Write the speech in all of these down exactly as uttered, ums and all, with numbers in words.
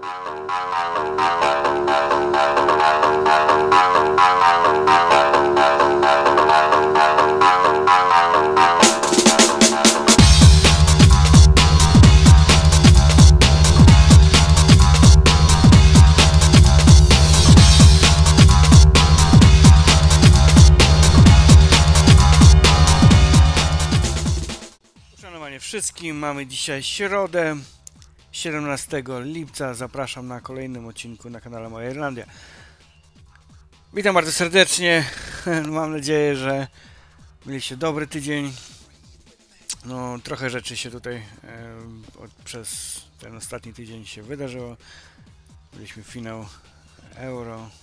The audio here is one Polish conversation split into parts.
Wszystkim, mamy dzisiaj środę, siedemnastego lipca. Zapraszam na kolejnym odcinku na kanale Moja Irlandia. Witam bardzo serdecznie. Mam nadzieję, że mieliście dobry tydzień. No, trochę rzeczy się tutaj e, od, przez ten ostatni tydzień się wydarzyło. Mieliśmy finał Euro. E,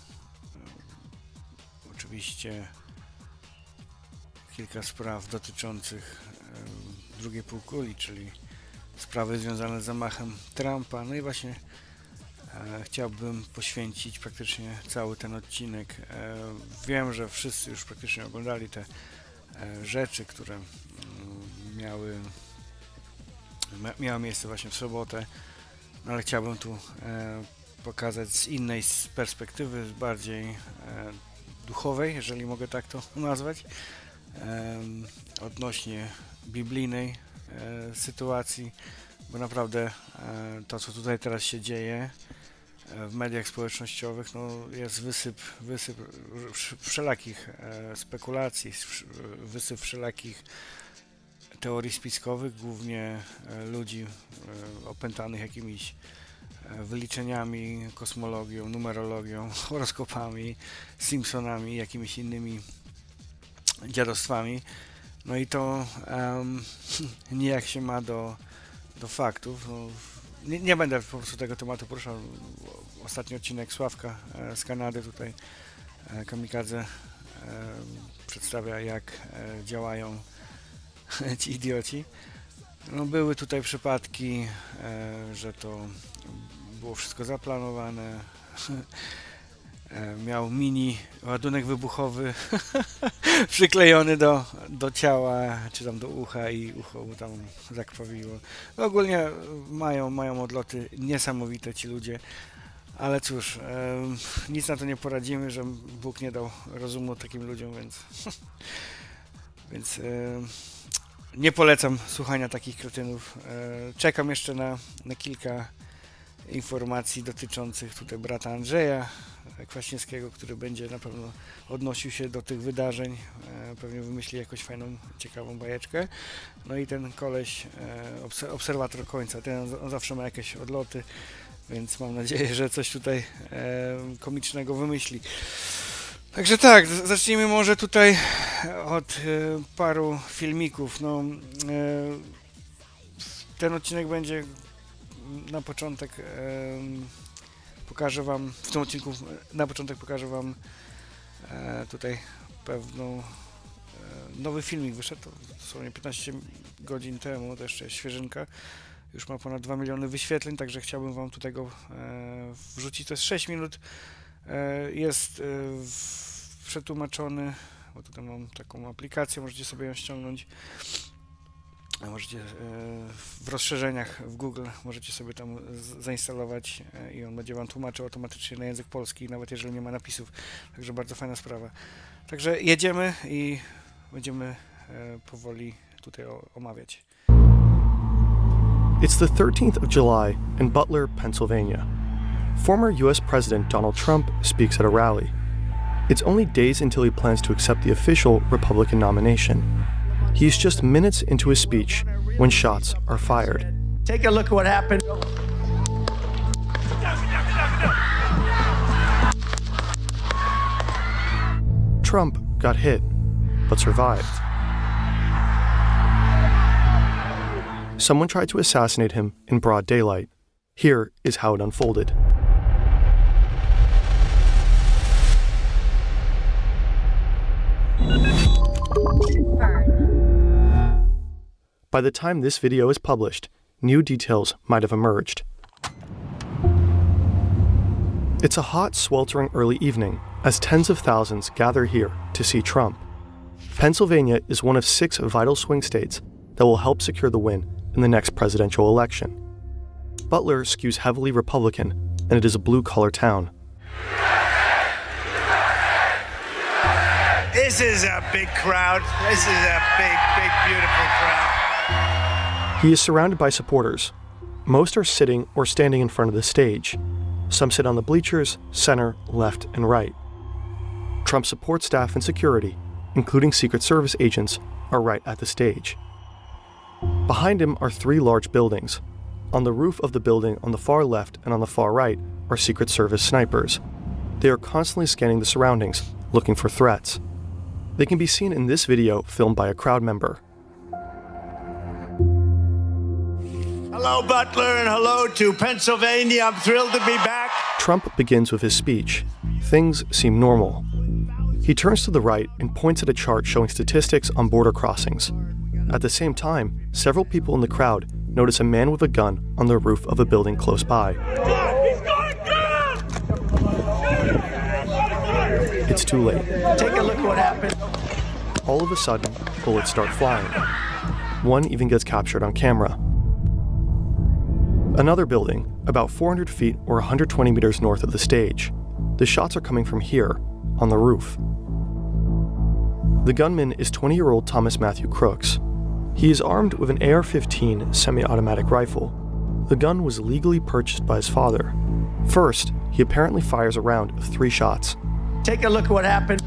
oczywiście kilka spraw dotyczących e, drugiej półkuli, czyli sprawy związane z zamachem Trumpa. No i właśnie e, chciałbym poświęcić praktycznie cały ten odcinek. E, wiem, że wszyscy już praktycznie oglądali te e, rzeczy, które m, miały mia, miały miejsce właśnie w sobotę, no, ale chciałbym tu e, pokazać z innej z perspektywy, z bardziej e, duchowej, jeżeli mogę tak to nazwać, e, odnośnie biblijnej e, sytuacji, bo naprawdę e, to, co tutaj teraz się dzieje e, w mediach społecznościowych, no, jest wysyp, wysyp wszelakich e, spekulacji, wysyp wszelakich teorii spiskowych, głównie e, ludzi e, opętanych jakimiś e, wyliczeniami, kosmologią, numerologią, horoskopami, Simpsonami, jakimiś innymi dziadostwami. No i to um, nijak się ma do, do faktów. No, nie, nie będę po prostu tego tematu poruszał. Ostatni odcinek Sławka e, z Kanady, tutaj e, Kamikadze e, przedstawia, jak e, działają ci idioci. No, były tutaj przypadki, e, że to było wszystko zaplanowane. Miał mini ładunek wybuchowy przyklejony do, do ciała, czy tam do ucha, i ucho mu tam zakrwawiło. No, ogólnie mają, mają odloty niesamowite ci ludzie, ale cóż, e, nic na to nie poradzimy, że Bóg nie dał rozumu takim ludziom, więc, więc e, nie polecam słuchania takich kretynów. E, czekam jeszcze na, na kilka informacji dotyczących tutaj brata Andrzeja Kwaśniewskiego, który będzie na pewno odnosił się do tych wydarzeń, e, pewnie wymyśli jakąś fajną, ciekawą bajeczkę. No i ten koleś, e, obserwator końca, ten on zawsze ma jakieś odloty, więc mam nadzieję, że coś tutaj e, komicznego wymyśli. Także tak, zacznijmy może tutaj od e, paru filmików. No, e, ten odcinek będzie na początek e, pokażę wam, w tym odcinku na początek pokażę wam e, tutaj pewną e, nowy filmik wyszedł, to dosłownie piętnaście godzin temu, to jeszcze jest świeżynka, już ma ponad dwa miliony wyświetleń, także chciałbym wam tutaj go e, wrzucić. To jest sześć minut, e, jest e, w, przetłumaczony, bo tutaj mam taką aplikację, możecie sobie ją ściągnąć. Możecie w rozszerzeniach w Google możecie sobie tam zainstalować i on będzie wam tłumaczył automatycznie na język polski, nawet jeżeli nie ma napisów. Także bardzo fajna sprawa. Także jedziemy i będziemy powoli tutaj omawiać. It's the thirteenth of July in Butler, Pennsylvania. Former U S President Donald Trump speaks at a rally. It's only days until he plans to accept the official Republican nomination. He's just minutes into his speech when shots are fired. Take a look at what happened. Trump got hit, but survived. Someone tried to assassinate him in broad daylight. Here is how it unfolded. By the time this video is published, new details might have emerged. It's a hot, sweltering early evening as tens of thousands gather here to see Trump. Pennsylvania is one of six vital swing states that will help secure the win in the next presidential election. Butler skews heavily Republican, and it is a blue-collar town. This is a big crowd. This is a big, big, beautiful crowd. He is surrounded by supporters. Most are sitting or standing in front of the stage. Some sit on the bleachers, center, left, and right. Trump's support staff and security, including Secret Service agents, are right at the stage. Behind him are three large buildings. On the roof of the building on the far left and on the far right are Secret Service snipers. They are constantly scanning the surroundings, looking for threats. They can be seen in this video filmed by a crowd member. Hello, Butler, and hello to Pennsylvania. I'm thrilled to be back. Trump begins with his speech. Things seem normal. He turns to the right and points at a chart showing statistics on border crossings. At the same time, several people in the crowd notice a man with a gun on the roof of a building close by. He's got a gun! It's too late. Take a look at what happened. All of a sudden, bullets start flying. One even gets captured on camera. Another building, about four hundred feet or one hundred twenty meters north of the stage. The shots are coming from here, on the roof. The gunman is twenty-year-old Thomas Matthew Crooks. He is armed with an A R fifteen semi-automatic rifle. The gun was legally purchased by his father. First, he apparently fires a round of three shots. Take a look at what happened.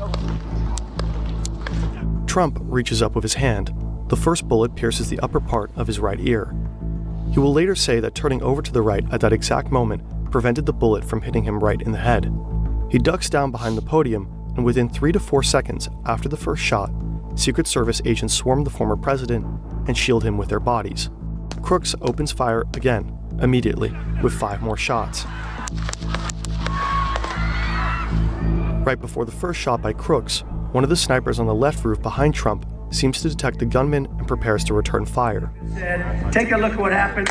Trump reaches up with his hand. The first bullet pierces the upper part of his right ear. He will later say that turning over to the right at that exact moment prevented the bullet from hitting him right in the head. He ducks down behind the podium, and within three to four seconds after the first shot, Secret Service agents swarm the former president and shield him with their bodies. Crooks opens fire again, immediately, with five more shots. Right before the first shot by Crooks, one of the snipers on the left roof behind Trump seems to detect the gunman and prepares to return fire. Take a look at what happened.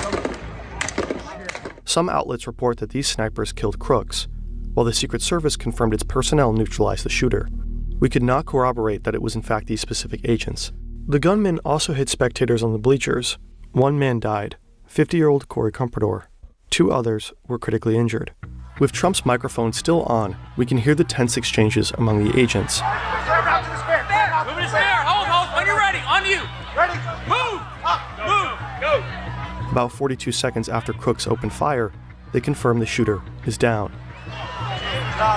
Some outlets report that these snipers killed Crooks, while the Secret Service confirmed its personnel neutralized the shooter. We could not corroborate that it was in fact these specific agents. The gunman also hit spectators on the bleachers. One man died, fifty-year-old Corey Comprador. Two others were critically injured. With Trump's microphone still on, we can hear the tense exchanges among the agents. Move to spare! Hold, hold! When you're ready! On you! Ready! Move! Move! Go! About forty-two seconds after Crooks opened fire, they confirm the shooter is down. Are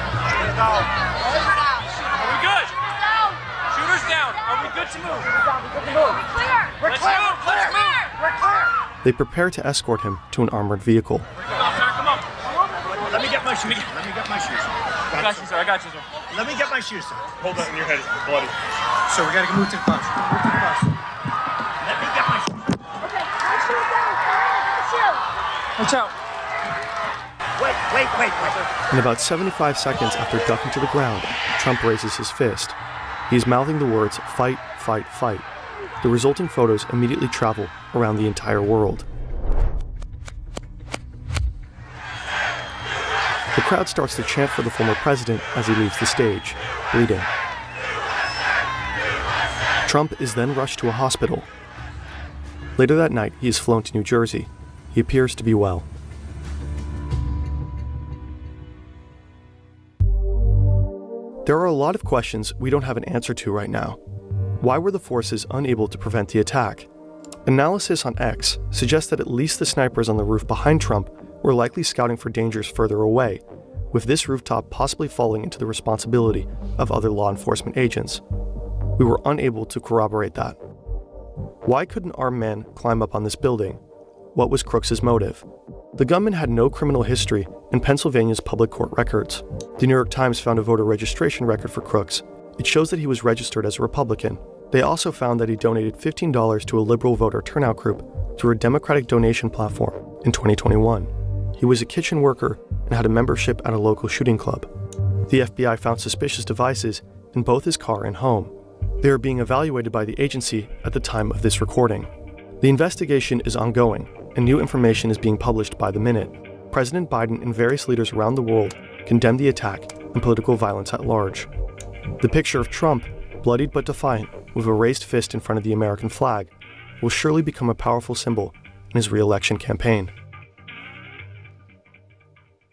we good? Shooter's down. Are we good to move? We're clear! Let's move! Let's move! We're clear! They prepare to escort him to an armored vehicle. Come on, sir, come on. Let me get my shoes. Let me get my shoes. I got you, sir. I got you, sir. Let me get my shoes, sir. Hold that in your head, it's bloody. So we gotta move to the bus. Move to the bus. Let me get my shoes. Okay, let's shoot down. Let's shoot. Watch out. Wait, wait, wait, wait. In about seventy-five seconds after ducking to the ground, Trump raises his fist. He is mouthing the words, "Fight, fight, fight." The resulting photos immediately travel around the entire world. The crowd starts to chant for the former president as he leaves the stage, bleeding. Trump is then rushed to a hospital. Later that night, he is flown to New Jersey. He appears to be well. There are a lot of questions we don't have an answer to right now. Why were the forces unable to prevent the attack? Analysis on X suggests that at least the snipers on the roof behind Trump were likely scouting for dangers further away, with this rooftop possibly falling into the responsibility of other law enforcement agents. We were unable to corroborate that. Why could an armed man climb up on this building? What was Crooks' motive? The gunman had no criminal history in Pennsylvania's public court records. The New York Times found a voter registration record for Crooks. It shows that he was registered as a Republican. They also found that he donated fifteen dollars to a liberal voter turnout group through a Democratic donation platform in twenty twenty-one. He was a kitchen worker and had a membership at a local shooting club. The F B I found suspicious devices in both his car and home. They are being evaluated by the agency at the time of this recording. The investigation is ongoing, and new information is being published by the minute. President Biden and various leaders around the world condemned the attack and political violence at large. The picture of Trump, bloodied but defiant, with a raised fist in front of the American flag, will surely become a powerful symbol in his re-election campaign.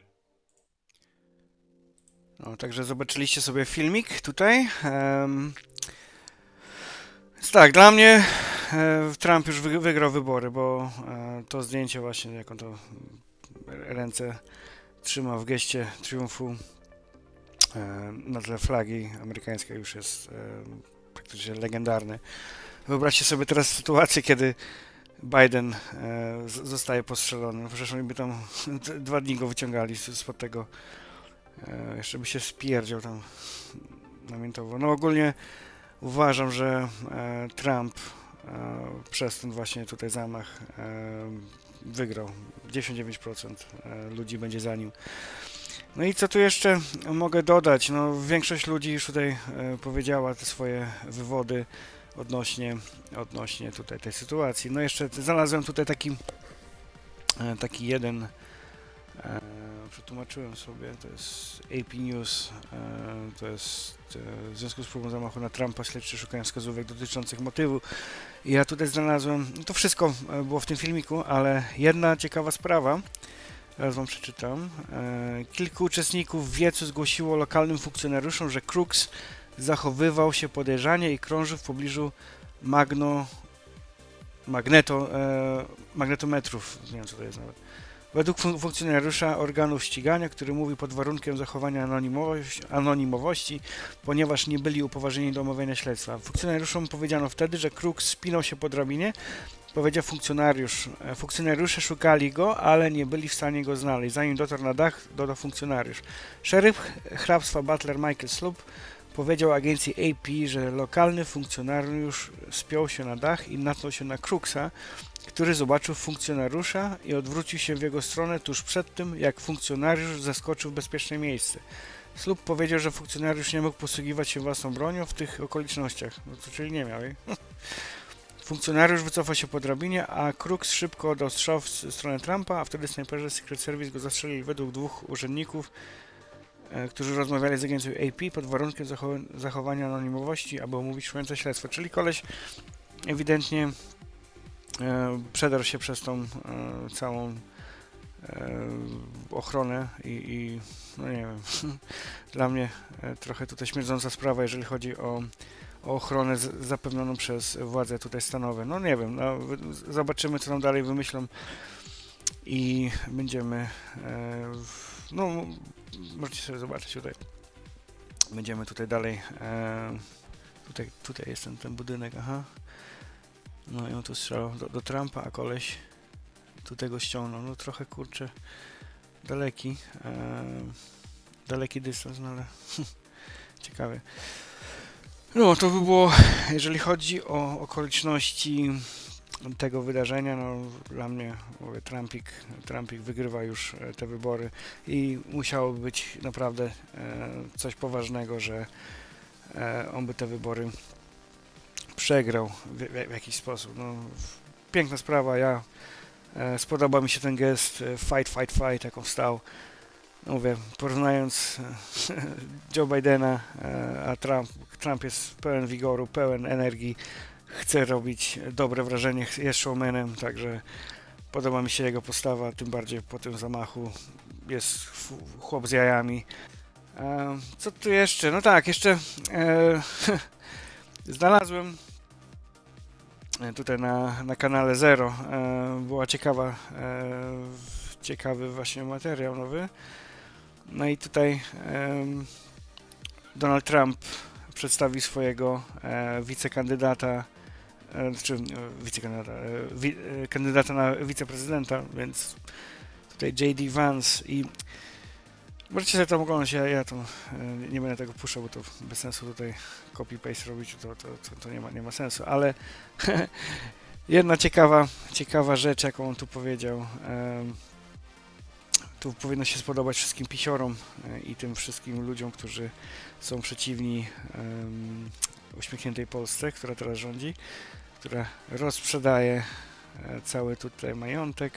No, także zobaczyliście sobie filmik tutaj. Um, więc tak, dla mnie e, Trump już wy, wygrał wybory, bo e, to zdjęcie właśnie, jak on to ręce trzyma w geście triumfu e, na tle flagi amerykańskiej już jest e, praktycznie legendarny. Wyobraźcie sobie teraz sytuację, kiedy Biden e, zostaje postrzelony. No przecież oni by tam dwa dni go wyciągali spod tego. E, jeszcze by się spierdział tam namiętowo. No ogólnie uważam, że e, Trump e, przez ten właśnie tutaj zamach e, wygrał. dziewięćdziesiąt dziewięć procent ludzi będzie za nim. No i co tu jeszcze mogę dodać? No większość ludzi już tutaj e, powiedziała te swoje wywody odnośnie, odnośnie tutaj tej sytuacji. No jeszcze znalazłem tutaj taki e, taki jeden e, przetłumaczyłem sobie, to jest A P News, e, to jest e, w związku z próbą zamachu na Trumpa śledczy szukają wskazówek dotyczących motywu. I ja tutaj znalazłem, no to wszystko było w tym filmiku, ale jedna ciekawa sprawa, teraz wam przeczytam. E, kilku uczestników wiecu zgłosiło lokalnym funkcjonariuszom, że Crooks zachowywał się podejrzanie i krążył w pobliżu magno, magneto, e, magnetometrów, nie wiem co to jest nawet. Według fun funkcjonariusza organów ścigania, który mówi pod warunkiem zachowania anonimowości, anonimowości, ponieważ nie byli upoważnieni do omawiania śledztwa. Funkcjonariuszom powiedziano wtedy, że Crooks spinał się po drabinie, powiedział funkcjonariusz. Funkcjonariusze szukali go, ale nie byli w stanie go znaleźć. Zanim dotarł na dach, dodał funkcjonariusz. Szeryf hrabstwa Butler Michael Sloop powiedział agencji A P, że lokalny funkcjonariusz spiął się na dach i natknął się na Crooksa, który zobaczył funkcjonariusza i odwrócił się w jego stronę tuż przed tym, jak funkcjonariusz zeskoczył w bezpieczne miejsce. Sloop powiedział, że funkcjonariusz nie mógł posługiwać się własną bronią w tych okolicznościach. No to czyli nie miał jej. Funkcjonariusz wycofał się po drabinie, a Crooks szybko oddał strzał w stronę Trumpa, a wtedy snajperzy Secret Service go zastrzelili według dwóch urzędników, e, którzy rozmawiali z agencją A P pod warunkiem zachow zachowania anonimowości, aby omówić trwające śledztwo. Czyli koleś ewidentnie e, przedarł się przez tą e, całą e, ochronę i, i no nie wiem, dla mnie e, trochę tutaj śmierdząca sprawa, jeżeli chodzi o o ochronę z, zapewnioną przez władze tutaj stanowe. No nie wiem, no, zobaczymy co nam dalej wymyślą i będziemy e, no możecie sobie zobaczyć tutaj, będziemy tutaj dalej e, tutaj, tutaj jest ten, ten budynek, aha, no i on tu strzelał do, do Trumpa, a koleś tutaj go ściągnął, no trochę kurczę daleki e, daleki dystans, no ale ciekawe. No, to by było, jeżeli chodzi o okoliczności tego wydarzenia, no dla mnie, mówię, Trumpik, Trumpik wygrywa już te wybory i musiało być naprawdę e, coś poważnego, że e, on by te wybory przegrał w, w, w jakiś sposób. No, piękna sprawa, ja e, spodoba mi się ten gest e, fight, fight, fight, jak on wstał. Mówię, porównując Joe Bidena, a Trump, Trump jest pełen wigoru, pełen energii, chce robić dobre wrażenie, jest showmanem, także podoba mi się jego postawa, tym bardziej po tym zamachu, jest chłop z jajami. E, co tu jeszcze? No tak, jeszcze e, znalazłem tutaj na, na kanale Zero, e, była ciekawa, e, ciekawy właśnie materiał nowy. No i tutaj um, Donald Trump przedstawi swojego e, wicekandydata, e, czy e, wicekandydata, e, wi, e, kandydata na wiceprezydenta, więc tutaj J D Vance i możecie sobie to oglądać, ja, ja to e, nie będę tego puszczał, bo to bez sensu tutaj copy-paste robić, to, to, to, to nie, ma, nie ma sensu, ale jedna ciekawa, ciekawa rzecz, jaką on tu powiedział. E, Tu powinno się spodobać wszystkim pisiorom i tym wszystkim ludziom, którzy są przeciwni um, uśmiechniętej Polsce, która teraz rządzi, która rozprzedaje cały tutaj majątek.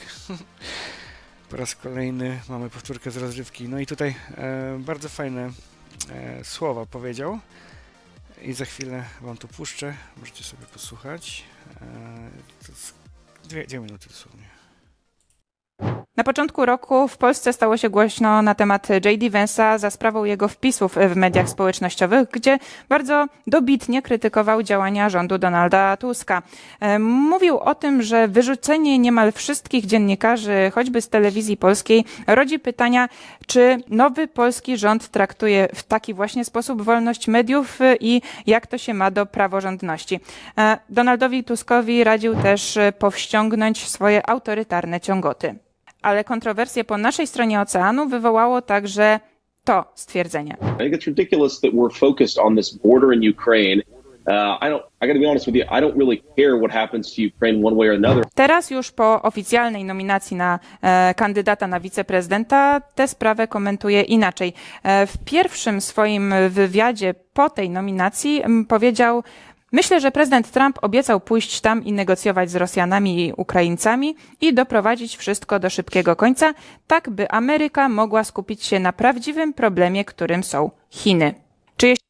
Po raz kolejny mamy powtórkę z rozrywki. No i tutaj e, bardzo fajne e, słowa powiedział i za chwilę wam tu puszczę, możecie sobie posłuchać. E, to jest dwie, dwie minuty dosłownie. Na początku roku w Polsce stało się głośno na temat J D Vance'a za sprawą jego wpisów w mediach społecznościowych, gdzie bardzo dobitnie krytykował działania rządu Donalda Tuska. Mówił o tym, że wyrzucenie niemal wszystkich dziennikarzy, choćby z telewizji polskiej, rodzi pytania, czy nowy polski rząd traktuje w taki właśnie sposób wolność mediów i jak to się ma do praworządności. Donaldowi Tuskowi radził też powściągnąć swoje autorytarne ciągoty. Ale kontrowersje po naszej stronie oceanu wywołało także to stwierdzenie. I think it's ridiculous that we're focused on this border in Ukraine. Uh, I don't, I gotta be honest with you, I don't really care what happens to Ukraine one way or another. Teraz już po oficjalnej nominacji na e, kandydata na wiceprezydenta tę sprawę komentuje inaczej. E, w pierwszym swoim wywiadzie po tej nominacji m, powiedział: myślę, że prezydent Trump obiecał pójść tam i negocjować z Rosjanami i Ukraińcami i doprowadzić wszystko do szybkiego końca, tak by Ameryka mogła skupić się na prawdziwym problemie, którym są Chiny. Czy jeśli...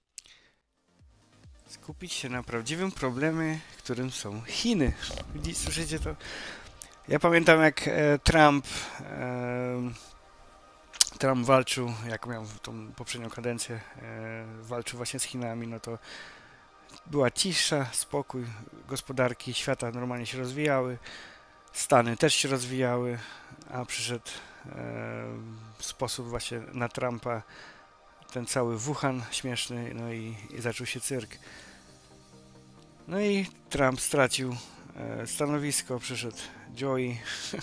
Skupić się na prawdziwym problemie, którym są Chiny. Widzicie, słyszycie to? Ja pamiętam, jak e, Trump e, Trump walczył, jak miał tą poprzednią kadencję, e, walczył właśnie z Chinami, no to była cisza, spokój, gospodarki świata normalnie się rozwijały, Stany też się rozwijały, a przyszedł e, sposób właśnie na Trumpa, ten cały Wuhan śmieszny, no i, i zaczął się cyrk. No i Trump stracił e, stanowisko, przyszedł Joey,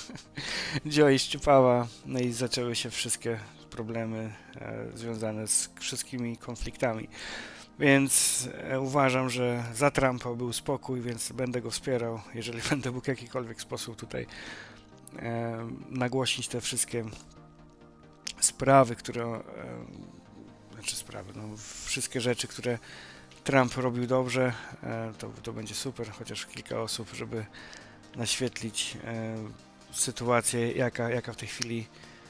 Joey szczypała, no i zaczęły się wszystkie problemy e, związane z wszystkimi konfliktami. Więc e, uważam, że za Trumpa był spokój, więc będę go wspierał, jeżeli będę mógł w jakikolwiek sposób tutaj e, nagłośnić te wszystkie sprawy, które, e, znaczy sprawy, no, wszystkie rzeczy, które Trump robił dobrze, e, to, to będzie super, chociaż kilka osób, żeby naświetlić e, sytuację, jaka, jaka w tej chwili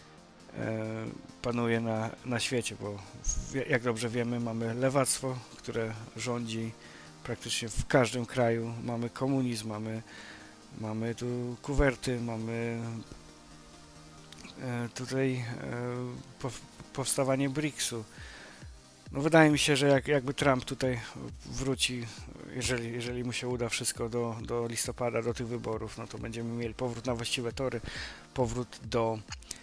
panuje na, na świecie, bo jak dobrze wiemy, mamy lewactwo, które rządzi praktycznie w każdym kraju, mamy komunizm, mamy, mamy tu kuwerty, mamy tutaj powstawanie briksu. No wydaje mi się, że jak, jakby Trump tutaj wróci, jeżeli, jeżeli mu się uda wszystko do, do listopada, do tych wyborów, no to będziemy mieli powrót na właściwe tory, powrót do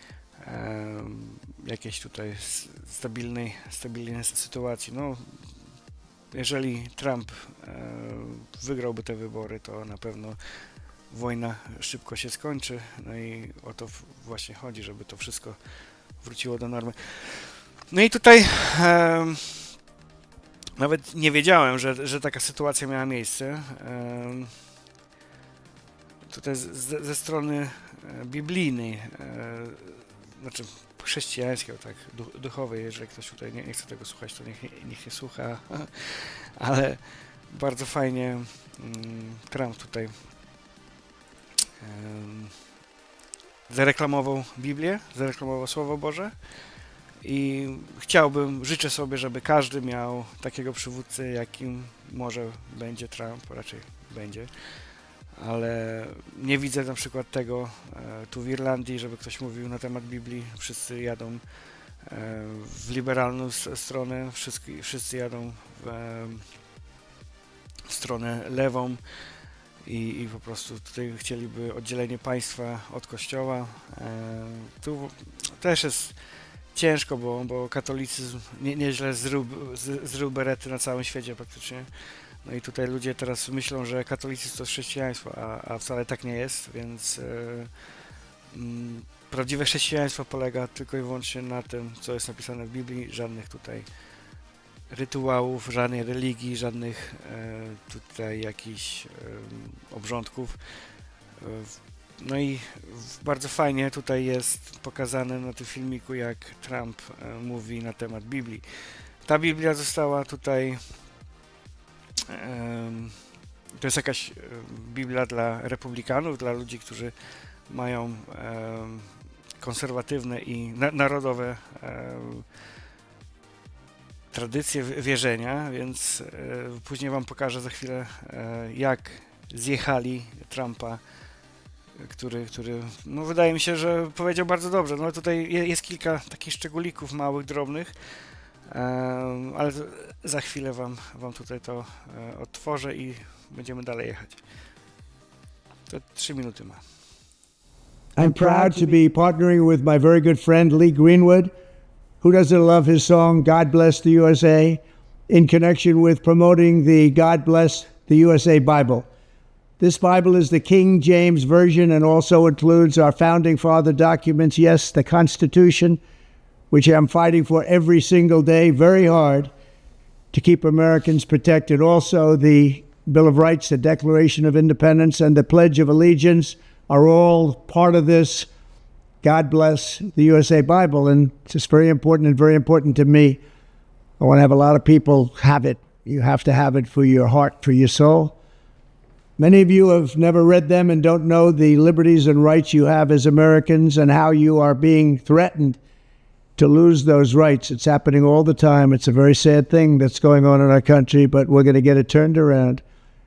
jakiejś tutaj stabilnej, stabilnej sytuacji. No, jeżeli Trump wygrałby te wybory, to na pewno wojna szybko się skończy. No i o to właśnie chodzi, żeby to wszystko wróciło do normy. No i tutaj e, nawet nie wiedziałem, że, że taka sytuacja miała miejsce. E, tutaj z, z, ze strony biblijnej, e, znaczy chrześcijańskiej, tak, duchowej, jeżeli ktoś tutaj nie, nie chce tego słuchać, to niech, niech nie słucha, ale bardzo fajnie mm, Trump tutaj um, zareklamował Biblię, zareklamował Słowo Boże i chciałbym, życzę sobie, żeby każdy miał takiego przywódcę, jakim może będzie Trump, raczej będzie. Ale nie widzę na przykład tego e, tu w Irlandii, żeby ktoś mówił na temat Biblii. Wszyscy jadą e, w liberalną stronę, wszyscy, wszyscy jadą w, e, w stronę lewą i, i po prostu tutaj chcieliby oddzielenie państwa od kościoła. E, tu też jest ciężko, bo, bo katolicyzm nie, nieźle zrył, zrył berety na całym świecie praktycznie. No i tutaj ludzie teraz myślą, że katolicyzm to jest chrześcijaństwo, a, a wcale tak nie jest, więc e, m, prawdziwe chrześcijaństwo polega tylko i wyłącznie na tym, co jest napisane w Biblii, żadnych tutaj rytuałów, żadnej religii, żadnych e, tutaj jakichś e, obrządków. E, no i bardzo fajnie tutaj jest pokazane na tym filmiku, jak Trump e, mówi na temat Biblii. Ta Biblia została tutaj to jest jakaś Biblia dla republikanów, dla ludzi, którzy mają konserwatywne i narodowe tradycje wierzenia, więc później wam pokażę za chwilę, jak zjechali Trumpa który, który no wydaje mi się, że powiedział bardzo dobrze. No tutaj jest kilka takich szczególików małych, drobnych, ale za chwilę wam, wam tutaj to odtworzę i będziemy dalej jechać. To trzy minuty ma. I'm proud to be partnering with my very good friend Lee Greenwood, who doesn't love his song God Bless the U S A, in connection with promoting the God Bless the U S A Bible. This Bible is the King James Version and also includes our Founding Father documents, yes, the Constitution, which I'm fighting for every single day, very hard, to keep Americans protected. Also, the Bill of Rights, the Declaration of Independence, and the Pledge of Allegiance are all part of this God Bless the U S A Bible, and it's just very important and very important to me. I want to have a lot of people have it. You have to have it for your heart, for your soul. Many of you have never read them and don't know the liberties and rights you have as Americans and how you are being threatened to lose those rights. It's happening all the time. It's a very sad thing that's going on in our country, but we're going to get it turned around.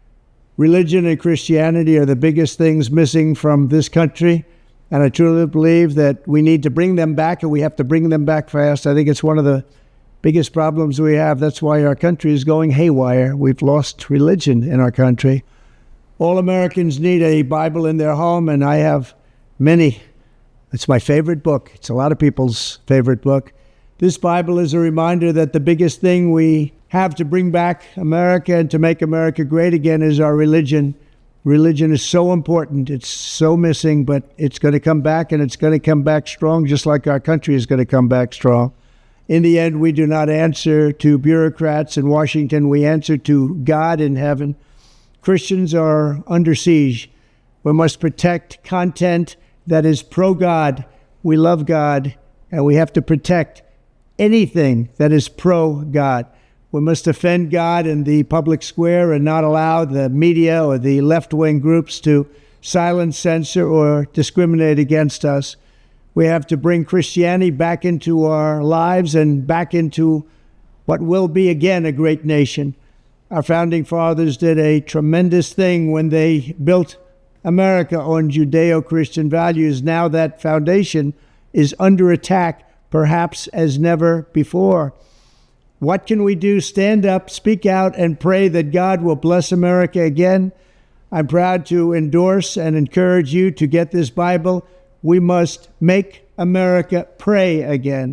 Religion and Christianity are the biggest things missing from this country, and I truly believe that we need to bring them back, and we have to bring them back fast. I think it's one of the biggest problems we have. That's why our country is going haywire. We've lost religion in our country. All Americans need a Bible in their home, and I have many. It's my favorite book. It's a lot of people's favorite book. This Bible is a reminder that the biggest thing we have to bring back America and to make America great again is our religion. Religion is so important. It's so missing, but it's going to come back, and it's going to come back strong, just like our country is going to come back strong. In the end, we do not answer to bureaucrats in Washington. We answer to God in heaven. Christians are under siege. We must protect content that is pro-God. We love God, and we have to protect anything that is pro-God. We must defend God in the public square and not allow the media or the left-wing groups to silence, censor, or discriminate against us. We have to bring Christianity back into our lives and back into what will be again a great nation. Our founding fathers did a tremendous thing when they built America on Judeo-Christian values. Now that foundation is under attack, perhaps as never before. What can we do? Stand up, speak out, and pray that God will bless America again. I'm proud to endorse and encourage you to get this Bible. We must make America pray again.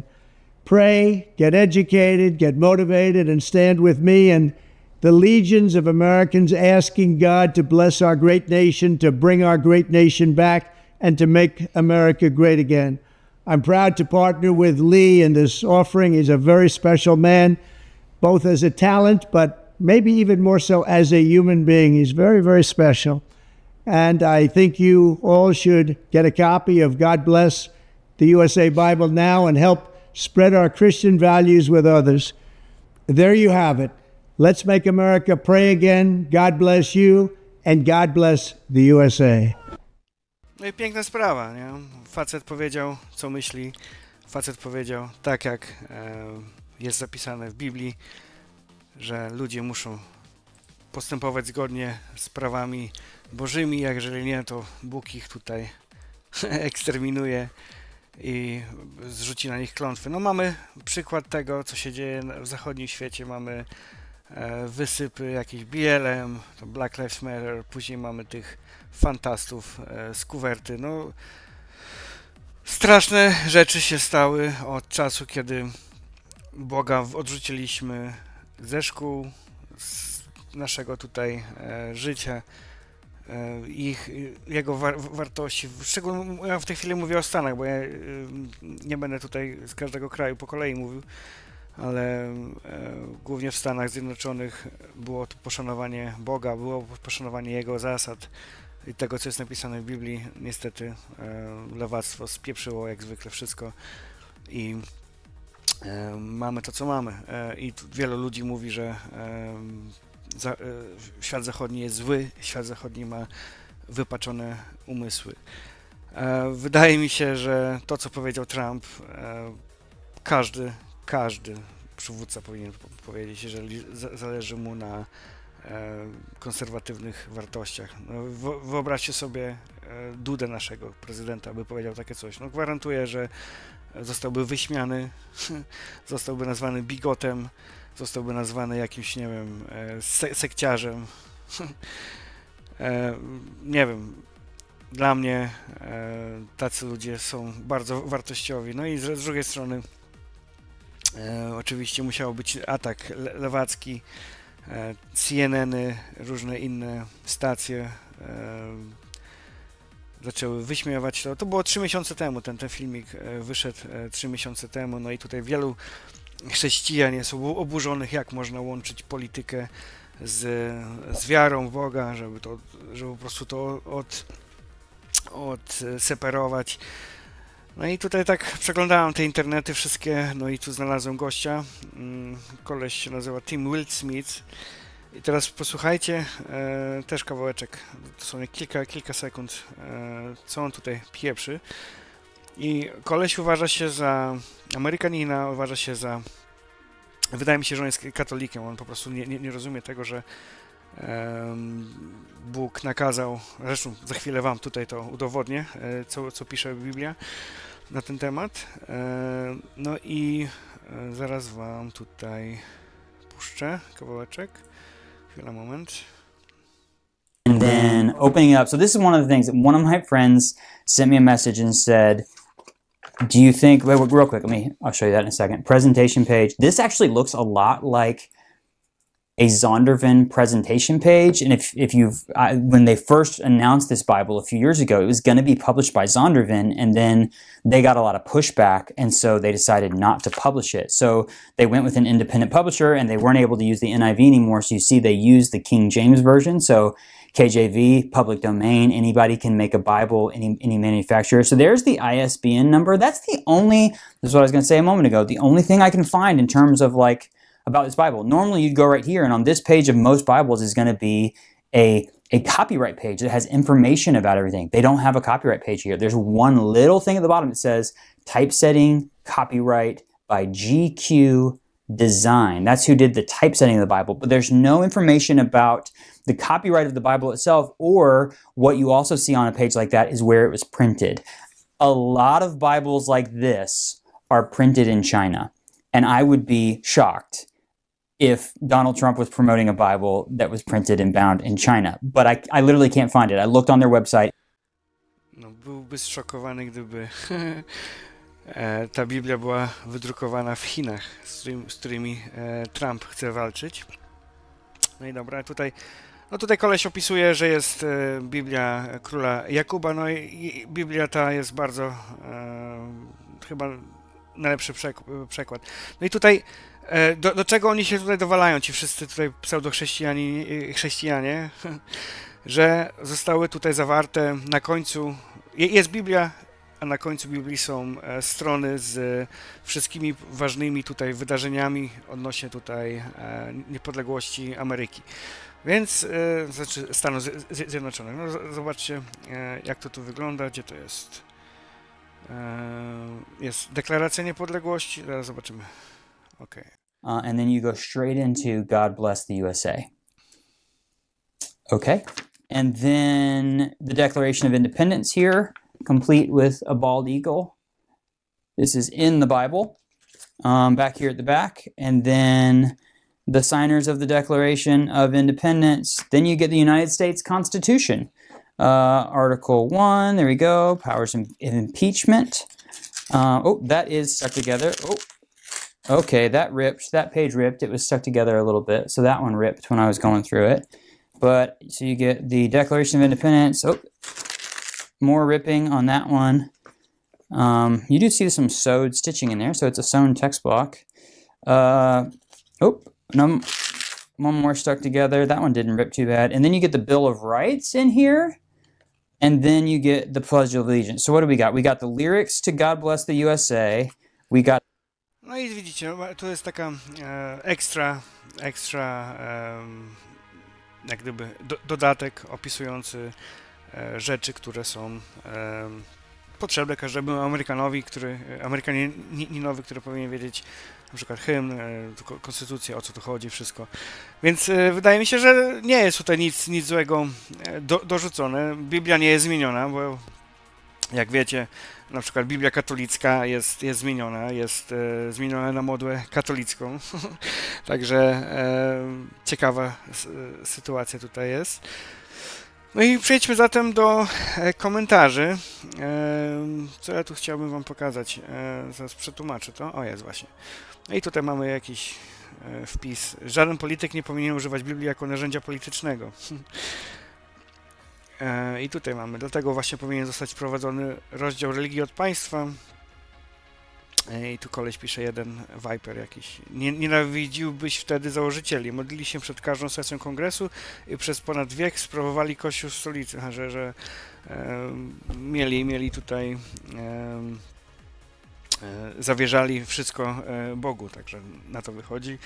Pray, get educated, get motivated, and stand with me and the legions of Americans asking God to bless our great nation, to bring our great nation back, and to make America great again. I'm proud to partner with Lee in this offering. He's a very special man, both as a talent, but maybe even more so as a human being. He's very, very special. And I think you all should get a copy of God Bless the U S A Bible now and help spread our Christian values with others. There you have it. Let's make America pray again. God bless you, and God bless the U S A. No i piękna sprawa, nie? Facet powiedział, co myśli. Facet powiedział, tak jak e, jest zapisane w Biblii, że ludzie muszą postępować zgodnie z prawami bożymi, jak jeżeli nie, to Bóg ich tutaj eksterminuje i zrzuci na nich klątwy. No mamy przykład tego, co się dzieje w zachodnim świecie. Mamy e, wysypy jakieś B L M, to Black Lives Matter, później mamy tych fantastów e, z kuwerty. No, straszne rzeczy się stały od czasu, kiedy Boga odrzuciliśmy ze szkół, z naszego tutaj e, życia, e, ich, jego war wartości. Szczególnie ja w tej chwili mówię o Stanach, bo ja e, nie będę tutaj z każdego kraju po kolei mówił, ale e, głównie w Stanach Zjednoczonych było to poszanowanie Boga, było poszanowanie Jego zasad i tego, co jest napisane w Biblii. Niestety e, lewactwo spieprzyło jak zwykle wszystko i e, mamy to, co mamy. E, I wielu ludzi mówi, że e, za, e, świat zachodni jest zły, świat zachodni ma wypaczone umysły. E, wydaje mi się, że to, co powiedział Trump, e, każdy, każdy przywódca powinien powiedzieć, jeżeli zależy mu na konserwatywnych wartościach. No, wyobraźcie sobie Dudę, naszego prezydenta, by powiedział takie coś. No gwarantuję, że zostałby wyśmiany, zostałby nazwany bigotem, zostałby nazwany jakimś, nie wiem, se sekciarzem. Nie wiem, dla mnie tacy ludzie są bardzo wartościowi. No i z drugiej strony oczywiście musiał być atak lewacki, C N N y, różne inne stacje zaczęły wyśmiewać to. To było trzy miesiące temu, ten, ten filmik wyszedł trzy miesiące temu, no i tutaj wielu chrześcijan jest oburzonych, jak można łączyć politykę z, z wiarą w Boga, żeby to, żeby po prostu to od, odseparować. No i tutaj tak przeglądałem te internety wszystkie, no i tu znalazłem gościa, koleś się nazywa Tim Wildsmith. I teraz posłuchajcie, e, też kawałeczek, dosłownie kilka, kilka sekund, e, co on tutaj pieprzy. I koleś uważa się za Amerykanina, uważa się za... Wydaje mi się, że on jest katolikiem, on po prostu nie, nie, nie rozumie tego, że e, Bóg nakazał, zresztą za chwilę wam tutaj to udowodnię, e, co, co pisze Biblia na ten temat. E, no i e, zaraz wam tutaj puszczę kawałeczek. A moment. And then opening it up. So this is one of the things that one of my friends sent me a message and said, do you think, wait, wait, real quick, let me, I'll show you that in a second. Presentation page. This actually looks a lot like a Zondervan presentation page. And if, if you've, I, when they first announced this Bible a few years ago, it was going to be published by Zondervan, and then they got a lot of pushback, and so they decided not to publish it. So they went with an independent publisher, and they weren't able to use the N I V anymore, so you see they used the King James Version. So K J V, public domain, anybody can make a Bible, any, any manufacturer. So there's the I S B N number. That's the only, this is what I was going to say a moment ago, the only thing I can find in terms of like, about this Bible. Normally you'd go right here, and on this page of most Bibles is going to be a, a copyright page that has information about everything. They don't have a copyright page here. There's one little thing at the bottom that says typesetting copyright by G Q Design. That's who did the typesetting of the Bible, but there's no information about the copyright of the Bible itself, or what you also see on a page like that is where it was printed. A lot of Bibles like this are printed in China, and I would be shocked if Donald Trump was promoting a Bible that was printed and bound in China. But I, I literally can't find it. I looked on their website. No, byłby zszokowany, gdyby ta Biblia była wydrukowana w Chinach, z, którym, z którymi Trump chce walczyć. No i dobra, tutaj, no tutaj koleś opisuje, że jest Biblia króla Jakuba, no i Biblia ta jest bardzo e, chyba najlepszy przekład. No i tutaj Do, do czego oni się tutaj dowalają, ci wszyscy tutaj pseudochrześcijanie, chrześcijanie, że zostały tutaj zawarte na końcu, jest Biblia, a na końcu Biblii są strony z wszystkimi ważnymi tutaj wydarzeniami odnośnie tutaj niepodległości Ameryki. Więc, znaczy Stanów Zjednoczonych. No, zobaczcie, jak to tu wygląda, gdzie to jest. Jest deklaracja niepodległości, zaraz zobaczymy. Okay. Uh, and then you go straight into God Bless the U S A. Okay. And then the Declaration of Independence here, complete with a bald eagle. This is in the Bible, um, back here at the back. And then the signers of the Declaration of Independence. Then you get the United States Constitution. Uh, Article one, there we go, powers of impeachment. Uh, oh, that is stuck together. Oh. Okay, that ripped, that page ripped, it was stuck together a little bit, so that one ripped when I was going through it. But, so you get the Declaration of Independence, oh, more ripping on that one. Um, you do see some sewed stitching in there, so it's a sewn text block. Uh, oh, no, one more stuck together, that one didn't rip too bad. And then you get the Bill of Rights in here, and then you get the Pledge of Allegiance. So what do we got? We got the lyrics to God Bless the U S A, we got No i widzicie, tu jest taka e, ekstra, ekstra e, jak gdyby do, dodatek opisujący e, rzeczy, które są e, potrzebne każdemu Amerykanowi, który, Amerykaninowi, który powinien wiedzieć na przykład hymn, konstytucję, o co tu chodzi, wszystko. Więc wydaje mi się, że nie jest tutaj nic, nic złego do, dorzucone. Biblia nie jest zmieniona, bo jak wiecie, na przykład Biblia katolicka jest, jest zmieniona, jest e, zmieniona na modłę katolicką. Także e, ciekawa sytuacja tutaj jest. No i przejdźmy zatem do e, komentarzy. E, co ja tu chciałbym wam pokazać? E, zaraz przetłumaczę to. O, jest właśnie. No i tutaj mamy jakiś e, wpis. Żaden polityk nie powinien używać Biblii jako narzędzia politycznego. e, I tutaj mamy. Dlatego właśnie powinien zostać wprowadzony rozdział religii od państwa. I tu koleś pisze jeden Viper jakiś. Nie, nienawidziłbyś wtedy założycieli. Modlili się przed każdą sesją kongresu i przez ponad wiek sprawowali kościół w stolicy. Aha, że że e, mieli, mieli tutaj e, e, zawierzali wszystko e, Bogu, także na to wychodzi.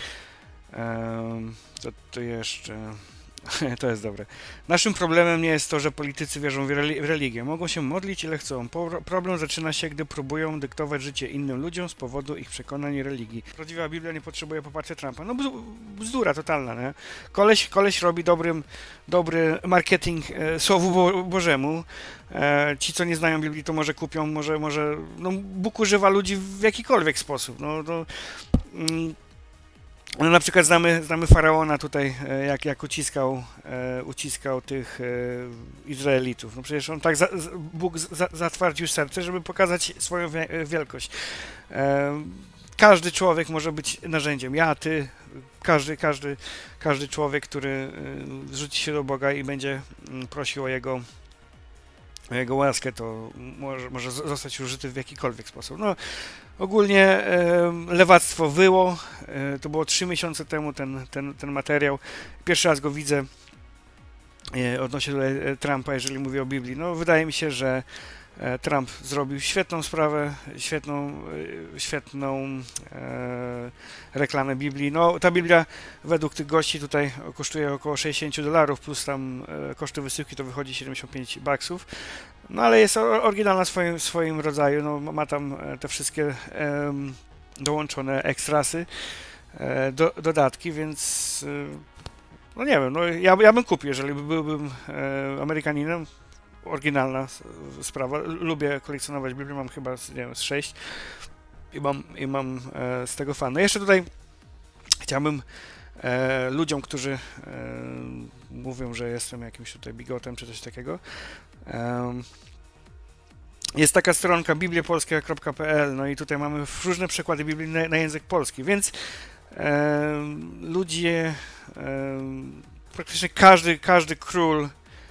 E, co tu jeszcze? To jest dobre. Naszym problemem nie jest to, że politycy wierzą w religię. Mogą się modlić ile chcą. Problem zaczyna się, gdy próbują dyktować życie innym ludziom z powodu ich przekonań i religii. Prawdziwa Biblia nie potrzebuje poparcia Trumpa. No bzdura totalna, nie? Koleś, koleś robi dobrym, dobry marketing e, Słowu Bo Bożemu. E, ci, co nie znają Biblii, to może kupią, może, może... No, Bóg używa ludzi w jakikolwiek sposób. No, to... Mm, No, na przykład znamy, znamy Faraona tutaj, jak, jak uciskał, e, uciskał tych e, Izraelitów. No przecież on tak, za, Bóg za, zatwardził serce, żeby pokazać swoją wie, wielkość. E, każdy człowiek może być narzędziem. Ja, ty, każdy, każdy, każdy człowiek, który e, zwróci się do Boga i będzie prosił o Jego, o Jego łaskę, to może, może zostać użyty w jakikolwiek sposób. No, ogólnie e, lewactwo wyło, e, to było trzy miesiące temu ten, ten, ten materiał. Pierwszy raz go widzę e, odnośnie do e, Trumpa, jeżeli mówię o Biblii. No, wydaje mi się, że e, Trump zrobił świetną sprawę, świetną, e, świetną e, reklamę Biblii. No, ta Biblia według tych gości tutaj kosztuje około sześćdziesiąt dolarów, plus tam e, koszty wysyłki to wychodzi siedemdziesiąt pięć baksów. No ale jest oryginalna w swoim, swoim rodzaju, no, ma tam te wszystkie e, dołączone ekstrasy, e, do, dodatki, więc e, no nie wiem, no ja, ja bym kupił, jeżeli byłbym e, Amerykaninem. Oryginalna sprawa. Lubię kolekcjonować Biblię, mam chyba nie wiem, z sześć i mam, i mam e, z tego fan. No jeszcze tutaj chciałbym e, ludziom, którzy e, mówią, że jestem jakimś tutaj bigotem czy coś takiego. E, jest taka stronka bibliapolska kropka p l, no i tutaj mamy różne przekłady Biblii na, na język polski, więc e, ludzie, e, praktycznie każdy, każdy król,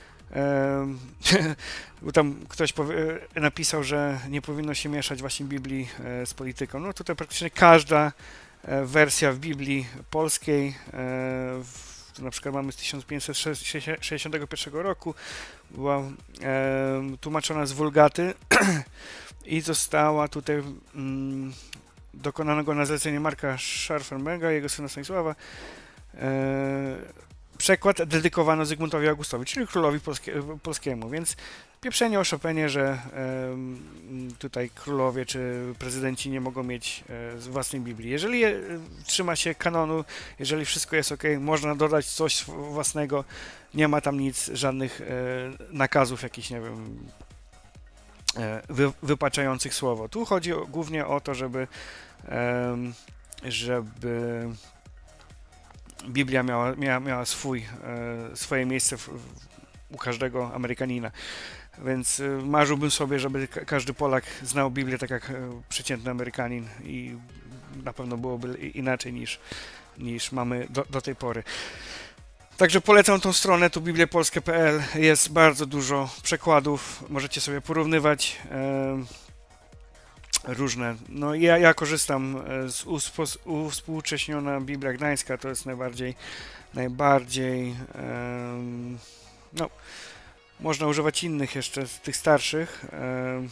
bo tam ktoś powie, napisał, że nie powinno się mieszać właśnie Biblii e, z polityką. No tutaj praktycznie każda e, wersja w Biblii polskiej, e, w, to na przykład mamy z tysiąc pięćset sześćdziesiątego pierwszego roku, była e, tłumaczona z Wulgaty i została tutaj mm, dokonanego na zlecenie Marka Scharfenberga, jego syna Stanisława. E, Przekład dedykowano Zygmuntowi Augustowi, czyli królowi polskie, polskiemu, więc pieprzenie o Chopinie, że e, tutaj królowie czy prezydenci nie mogą mieć e, własnej Biblii. Jeżeli je, trzyma się kanonu, jeżeli wszystko jest ok, można dodać coś własnego, nie ma tam nic, żadnych e, nakazów jakichś, nie wiem, e, wy, wypaczających słowo. Tu chodzi o, głównie o to, żeby e, żeby Biblia miała, miała, miała swój, e, swoje miejsce w, w, u każdego Amerykanina. Więc e, marzyłbym sobie, żeby ka każdy Polak znał Biblię tak jak e, przeciętny Amerykanin i na pewno byłoby inaczej niż, niż mamy do, do tej pory. Także polecam tą stronę, tu bibliapolska kropka p l. Jest bardzo dużo przekładów, możecie sobie porównywać e, różne. No ja, ja korzystam z uwspółcześniona Biblia Gdańska, to jest najbardziej, najbardziej um, no, można używać innych jeszcze, z tych starszych. Um,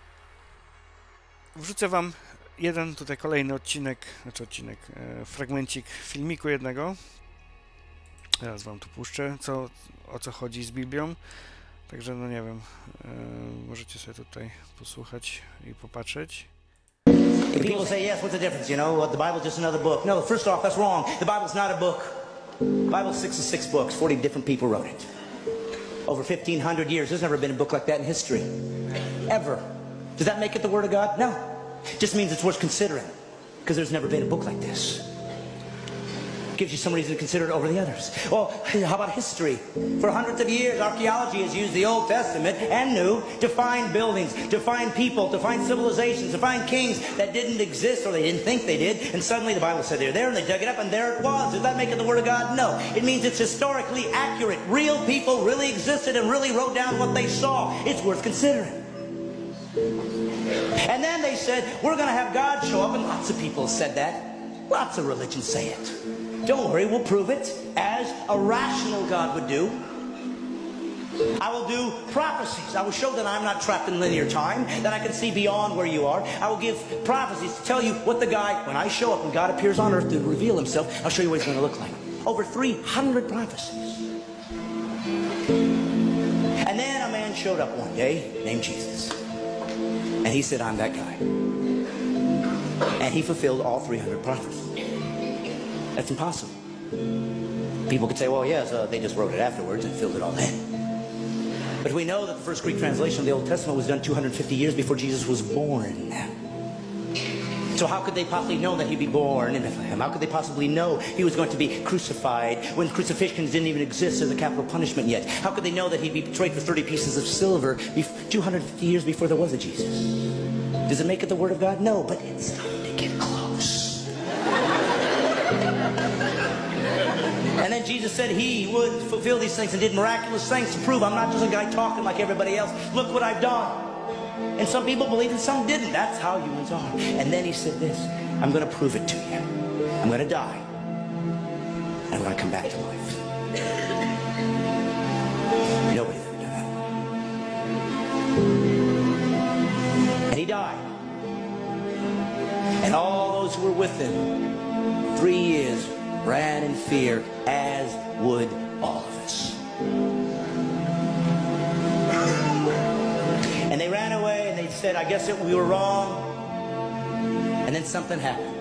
wrzucę wam jeden tutaj kolejny odcinek, znaczy odcinek, e, fragmencik filmiku jednego. Teraz wam tu puszczę, co, o co chodzi z Biblią. Także no nie wiem, yy, możecie sobie tutaj posłuchać i popatrzeć. People say, yes, what's the difference? You know, the Bible's just another book. No, first off, that's wrong. The Bible's not a book. The Bible's sixty-six books. forty different people wrote it. Over fifteen hundred years. There's never been a book like that in history. Ever. Does that make it the Word of God? No. It just means it's worth considering. Because there's never been a book like this. Gives you some reason to consider it over the others. Well, how about history? For hundreds of years, archaeology has used the Old Testament and New to find buildings, to find people, to find civilizations, to find kings that didn't exist or they didn't think they did. And suddenly the Bible said they're there and they dug it up and there it was. Does that make it the Word of God? No. It means it's historically accurate. Real people really existed and really wrote down what they saw. It's worth considering. And then they said, we're going to have God show up. And lots of people said that. Lots of religions say it. Don't worry, we'll prove it as a rational God would do. I will do prophecies. I will show that I'm not trapped in linear time, that I can see beyond where you are. I will give prophecies to tell you what the guy, when I show up, when God appears on earth to reveal himself, I'll show you what he's going to look like. Over three hundred prophecies. And then a man showed up one day named Jesus. And he said, I'm that guy. And he fulfilled all three hundred prophecies. That's impossible. People could say, well, yes, uh, they just wrote it afterwards and filled it all in. But we know that the first Greek translation of the Old Testament was done two hundred fifty years before Jesus was born. So how could they possibly know that he'd be born in Bethlehem? How could they possibly know he was going to be crucified when crucifixions didn't even exist as a capital punishment yet? How could they know that he'd be betrayed for thirty pieces of silver two hundred fifty years before there was a Jesus? Does it make it the Word of God? No, but it's starting to get close. And then Jesus said he would fulfill these things and did miraculous things to prove I'm not just a guy talking like everybody else. Look what I've done. And some people believed and some didn't. That's how humans are. And then he said this, I'm going to prove it to you. I'm going to die. And I'm going to come back to life. Nobody's ever done that. And he died. And all those who were with him, three years, ran in fear, as would all of us. And they ran away and they said, I guess that we were wrong. And then something happened.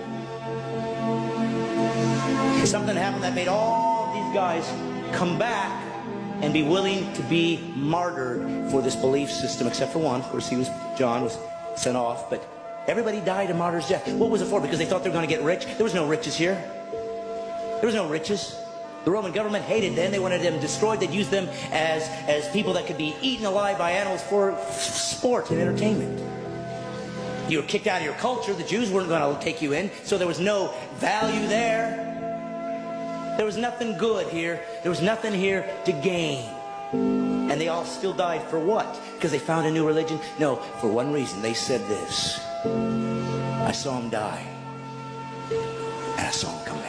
Something happened that made all these guys come back and be willing to be martyred for this belief system, except for one. Of course, he was, John was sent off, but everybody died a martyr's death. What was it for? Because they thought they were going to get rich? There was no riches here. There was no riches. The Roman government hated them. They wanted them destroyed. They'd use them as, as people that could be eaten alive by animals for sport and entertainment. You were kicked out of your culture. The Jews weren't going to take you in, so there was no value there. There was nothing good here. There was nothing here to gain. And they all still died for what? Because they found a new religion? No, for one reason. They said this. I saw him die. And I saw him come back.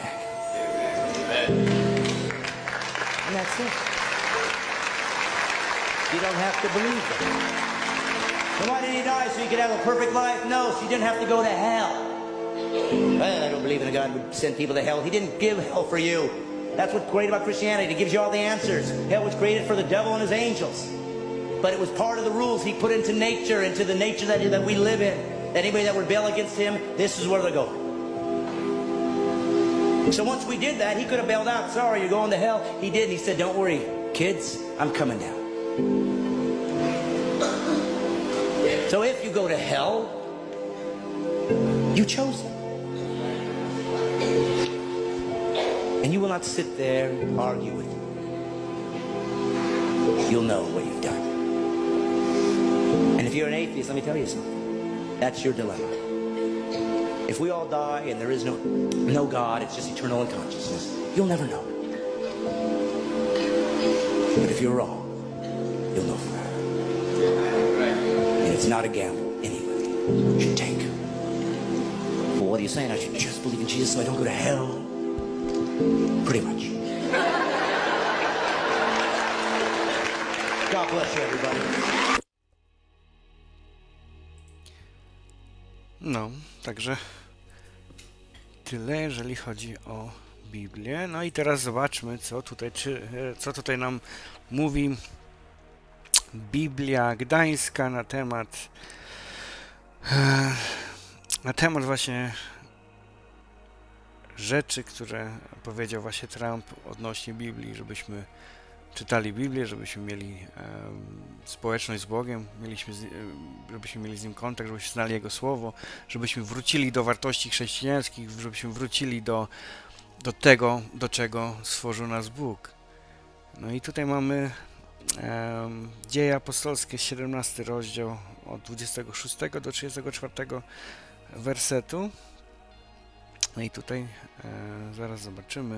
And that's it. You don't have to believe it. And why did he die? So he could have a perfect life? No, so you didn't have to go to hell. Well, I don't believe in a God who would send people to hell. He didn't give hell for you. That's what's great about Christianity. It gives you all the answers. Hell was created for the devil and his angels. But it was part of the rules he put into nature, into the nature that, that we live in. Anybody that rebel against him, this is where they're going. So once we did that, he could have bailed out. Sorry, you're going to hell. He did. He said, don't worry, kids, I'm coming down. So if you go to hell, you chose it. And you will not sit there and argue with it. You'll know what you've done. And if you're an atheist, let me tell you something. That's your dilemma. If we all die and there is no, no God, it's just eternal unconsciousness, you'll never know. But if you're wrong, you'll know forever. And it's not a gamble anybody should take. Well, what are you saying? I should just believe in Jesus so I don't go to hell? Pretty much. God bless you, everybody. No, także tyle, jeżeli chodzi o Biblię. No i teraz zobaczmy, co tutaj, czy, co tutaj nam mówi Biblia Gdańska na temat na temat właśnie rzeczy, które powiedział właśnie Trump odnośnie Biblii, żebyśmy czytali Biblię, żebyśmy mieli um, społeczność z Bogiem, mieliśmy z, żebyśmy mieli z Nim kontakt, żebyśmy znali Jego Słowo, żebyśmy wrócili do wartości chrześcijańskich, żebyśmy wrócili do, do tego, do czego stworzył nas Bóg. No i tutaj mamy um, Dzieje Apostolskie, siedemnasty rozdział, od dwudziestego szóstego do trzydziestego czwartego wersetu. No i tutaj e, zaraz zobaczymy.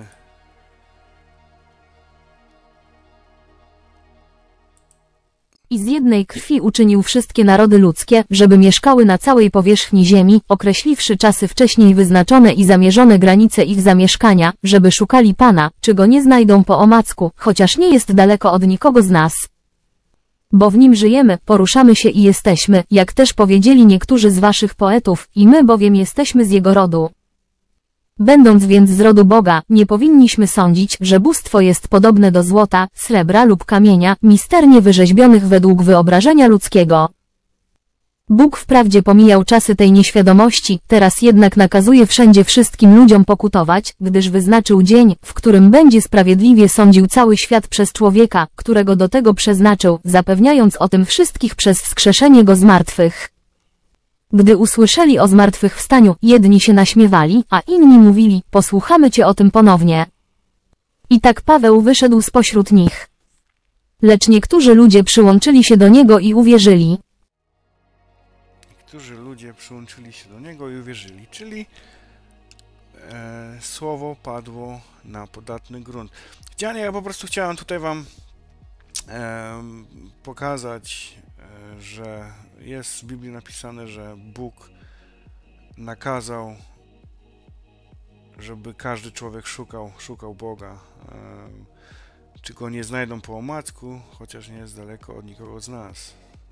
I z jednej krwi uczynił wszystkie narody ludzkie, żeby mieszkały na całej powierzchni ziemi, określiwszy czasy wcześniej wyznaczone i zamierzone granice ich zamieszkania, żeby szukali Pana, czy Go nie znajdą po omacku, chociaż nie jest daleko od nikogo z nas. Bo w Nim żyjemy, poruszamy się i jesteśmy, jak też powiedzieli niektórzy z waszych poetów, i my bowiem jesteśmy z Jego rodu. Będąc więc z rodu Boga, nie powinniśmy sądzić, że bóstwo jest podobne do złota, srebra lub kamienia, misternie wyrzeźbionych według wyobrażenia ludzkiego. Bóg wprawdzie pomijał czasy tej nieświadomości, teraz jednak nakazuje wszędzie wszystkim ludziom pokutować, gdyż wyznaczył dzień, w którym będzie sprawiedliwie sądził cały świat przez człowieka, którego do tego przeznaczył, zapewniając o tym wszystkich przez wskrzeszenie Go z martwych. Gdy usłyszeli o zmartwychwstaniu, jedni się naśmiewali, a inni mówili, posłuchamy Cię o tym ponownie. I tak Paweł wyszedł spośród nich. Lecz niektórzy ludzie przyłączyli się do niego i uwierzyli. Niektórzy ludzie przyłączyli się do niego i uwierzyli, czyli e, słowo padło na podatny grunt. Chciałem, ja po prostu chciałem tutaj wam e, pokazać, e, że jest w Biblii napisane, że Bóg nakazał, żeby każdy człowiek szukał, szukał Boga. E, czy Go nie znajdą po omacku, chociaż nie jest daleko od nikogo z nas.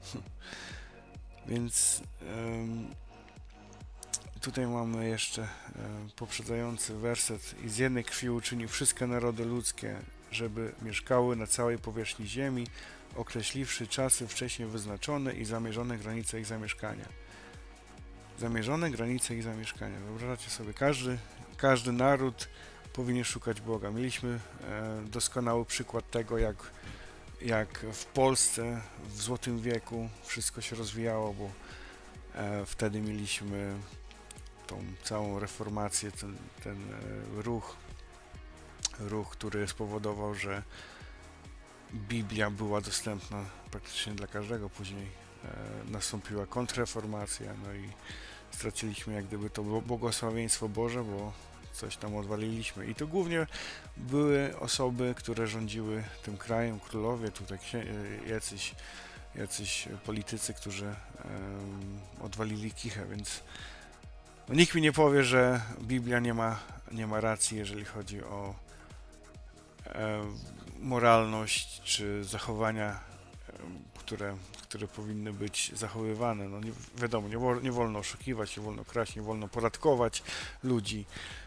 Więc um, tutaj mamy jeszcze um, poprzedzający werset. I z jednej krwi uczynił wszystkie narody ludzkie, żeby mieszkały na całej powierzchni ziemi, określiwszy czasy wcześniej wyznaczone i zamierzone granice ich zamieszkania. Zamierzone granice ich zamieszkania. Wyobraźcie sobie, każdy, każdy naród powinien szukać Boga. Mieliśmy e, doskonały przykład tego, jak jak w Polsce w Złotym Wieku wszystko się rozwijało, bo e, wtedy mieliśmy tą całą reformację, ten, ten e, ruch, ruch, który spowodował, że Biblia była dostępna praktycznie dla każdego. Później e, nastąpiła kontrreformacja, no i straciliśmy jak gdyby to błogosławieństwo Boże, bo coś tam odwaliliśmy. I to głównie były osoby, które rządziły tym krajem, królowie, tutaj jacyś, jacyś politycy, którzy um, odwalili kichę, więc no, nikt mi nie powie, że Biblia nie ma, nie ma racji, jeżeli chodzi o um, moralność czy zachowania, um, które, które powinny być zachowywane. No nie, wiadomo, nie, wol, nie wolno oszukiwać, nie wolno kraść, nie wolno podatkować ludzi.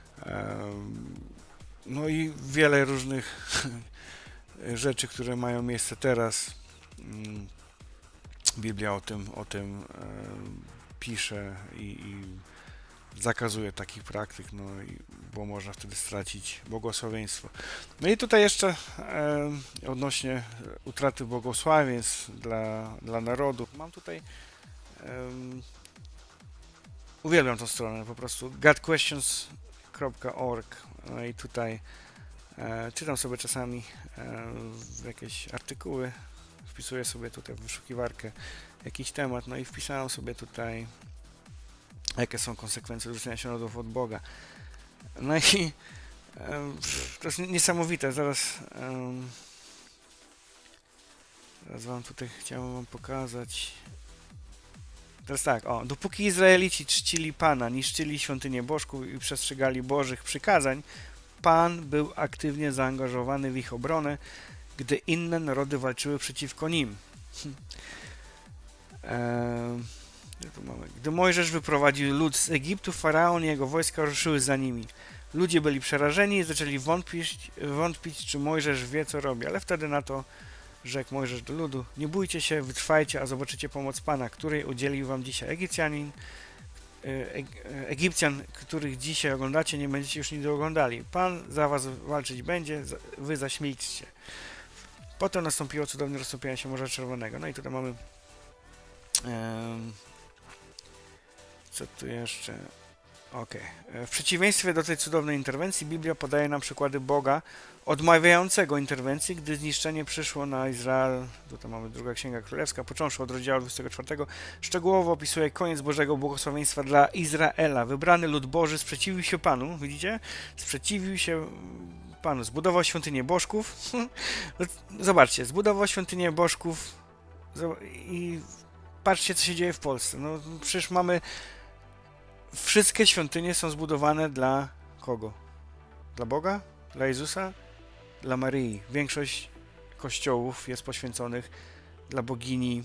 No i wiele różnych rzeczy, które mają miejsce teraz. Biblia o tym, o tym pisze i, i zakazuje takich praktyk, no i bo można wtedy stracić błogosławieństwo. No i tutaj jeszcze odnośnie utraty błogosławieństw dla, dla narodu. Mam tutaj uwielbiam tą stronę, po prostu god questions kropka org. No i tutaj e, czytam sobie czasami e, jakieś artykuły, wpisuję sobie tutaj w wyszukiwarkę jakiś temat, no i wpisałem sobie tutaj, jakie są konsekwencje odrzucenia się narodów od Boga. No i e, to jest niesamowite, zaraz e, zaraz wam tutaj chciałem wam pokazać. Teraz tak, o, dopóki Izraelici czcili Pana, niszczyli świątynię bożków i przestrzegali Bożych przykazań, Pan był aktywnie zaangażowany w ich obronę, gdy inne narody walczyły przeciwko nim. eee, tu mamy. Gdy Mojżesz wyprowadził lud z Egiptu, Faraon i jego wojska ruszyły za nimi. Ludzie byli przerażeni i zaczęli wątpić, wątpić, czy Mojżesz wie, co robi, ale wtedy na to rzekł Mojżesz do ludu, nie bójcie się, wytrwajcie, a zobaczycie pomoc Pana, której udzielił wam dzisiaj Egipcjanin, Egipcjan, których dzisiaj oglądacie, nie będziecie już nigdy oglądali. Pan za was walczyć będzie, wy zaś milczcie. Potem nastąpiło cudowne rozstąpienie się Morza Czerwonego. No i tutaj mamy um, co tu jeszcze? Ok. W przeciwieństwie do tej cudownej interwencji Biblia podaje nam przykłady Boga odmawiającego interwencji, gdy zniszczenie przyszło na Izrael. Tutaj mamy druga Księga Królewska, począwszy od rozdziału dwudziestego czwartego. Szczegółowo opisuje koniec Bożego błogosławieństwa dla Izraela. Wybrany lud Boży sprzeciwił się Panu, widzicie? Sprzeciwił się Panu. Zbudował świątynię bożków. Zobaczcie, zbudował świątynię bożków i patrzcie, co się dzieje w Polsce. No przecież mamy... Wszystkie świątynie są zbudowane dla kogo? Dla Boga? Dla Jezusa? Dla Maryi. Większość kościołów jest poświęconych dla bogini.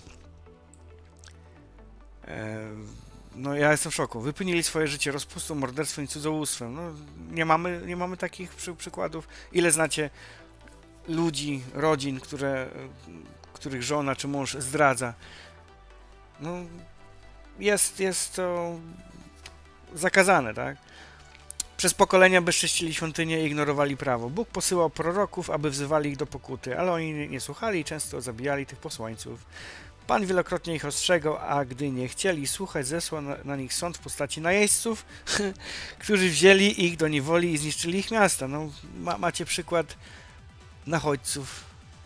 No ja jestem w szoku. Wypełnili swoje życie rozpustą, morderstwem i cudzołóstwem. No, nie mamy, nie mamy takich przy, przykładów. Ile znacie ludzi, rodzin, które, których żona czy mąż zdradza? No, jest, jest to zakazane, tak? Przez pokolenia bezcześcili świątynię i ignorowali prawo. Bóg posyłał proroków, aby wzywali ich do pokuty, ale oni nie słuchali i często zabijali tych posłańców. Pan wielokrotnie ich ostrzegał, a gdy nie chcieli słuchać, zesłał na, na nich sąd w postaci najeźdźców, którzy wzięli ich do niewoli i zniszczyli ich miasta. No, ma, macie przykład nachodźców.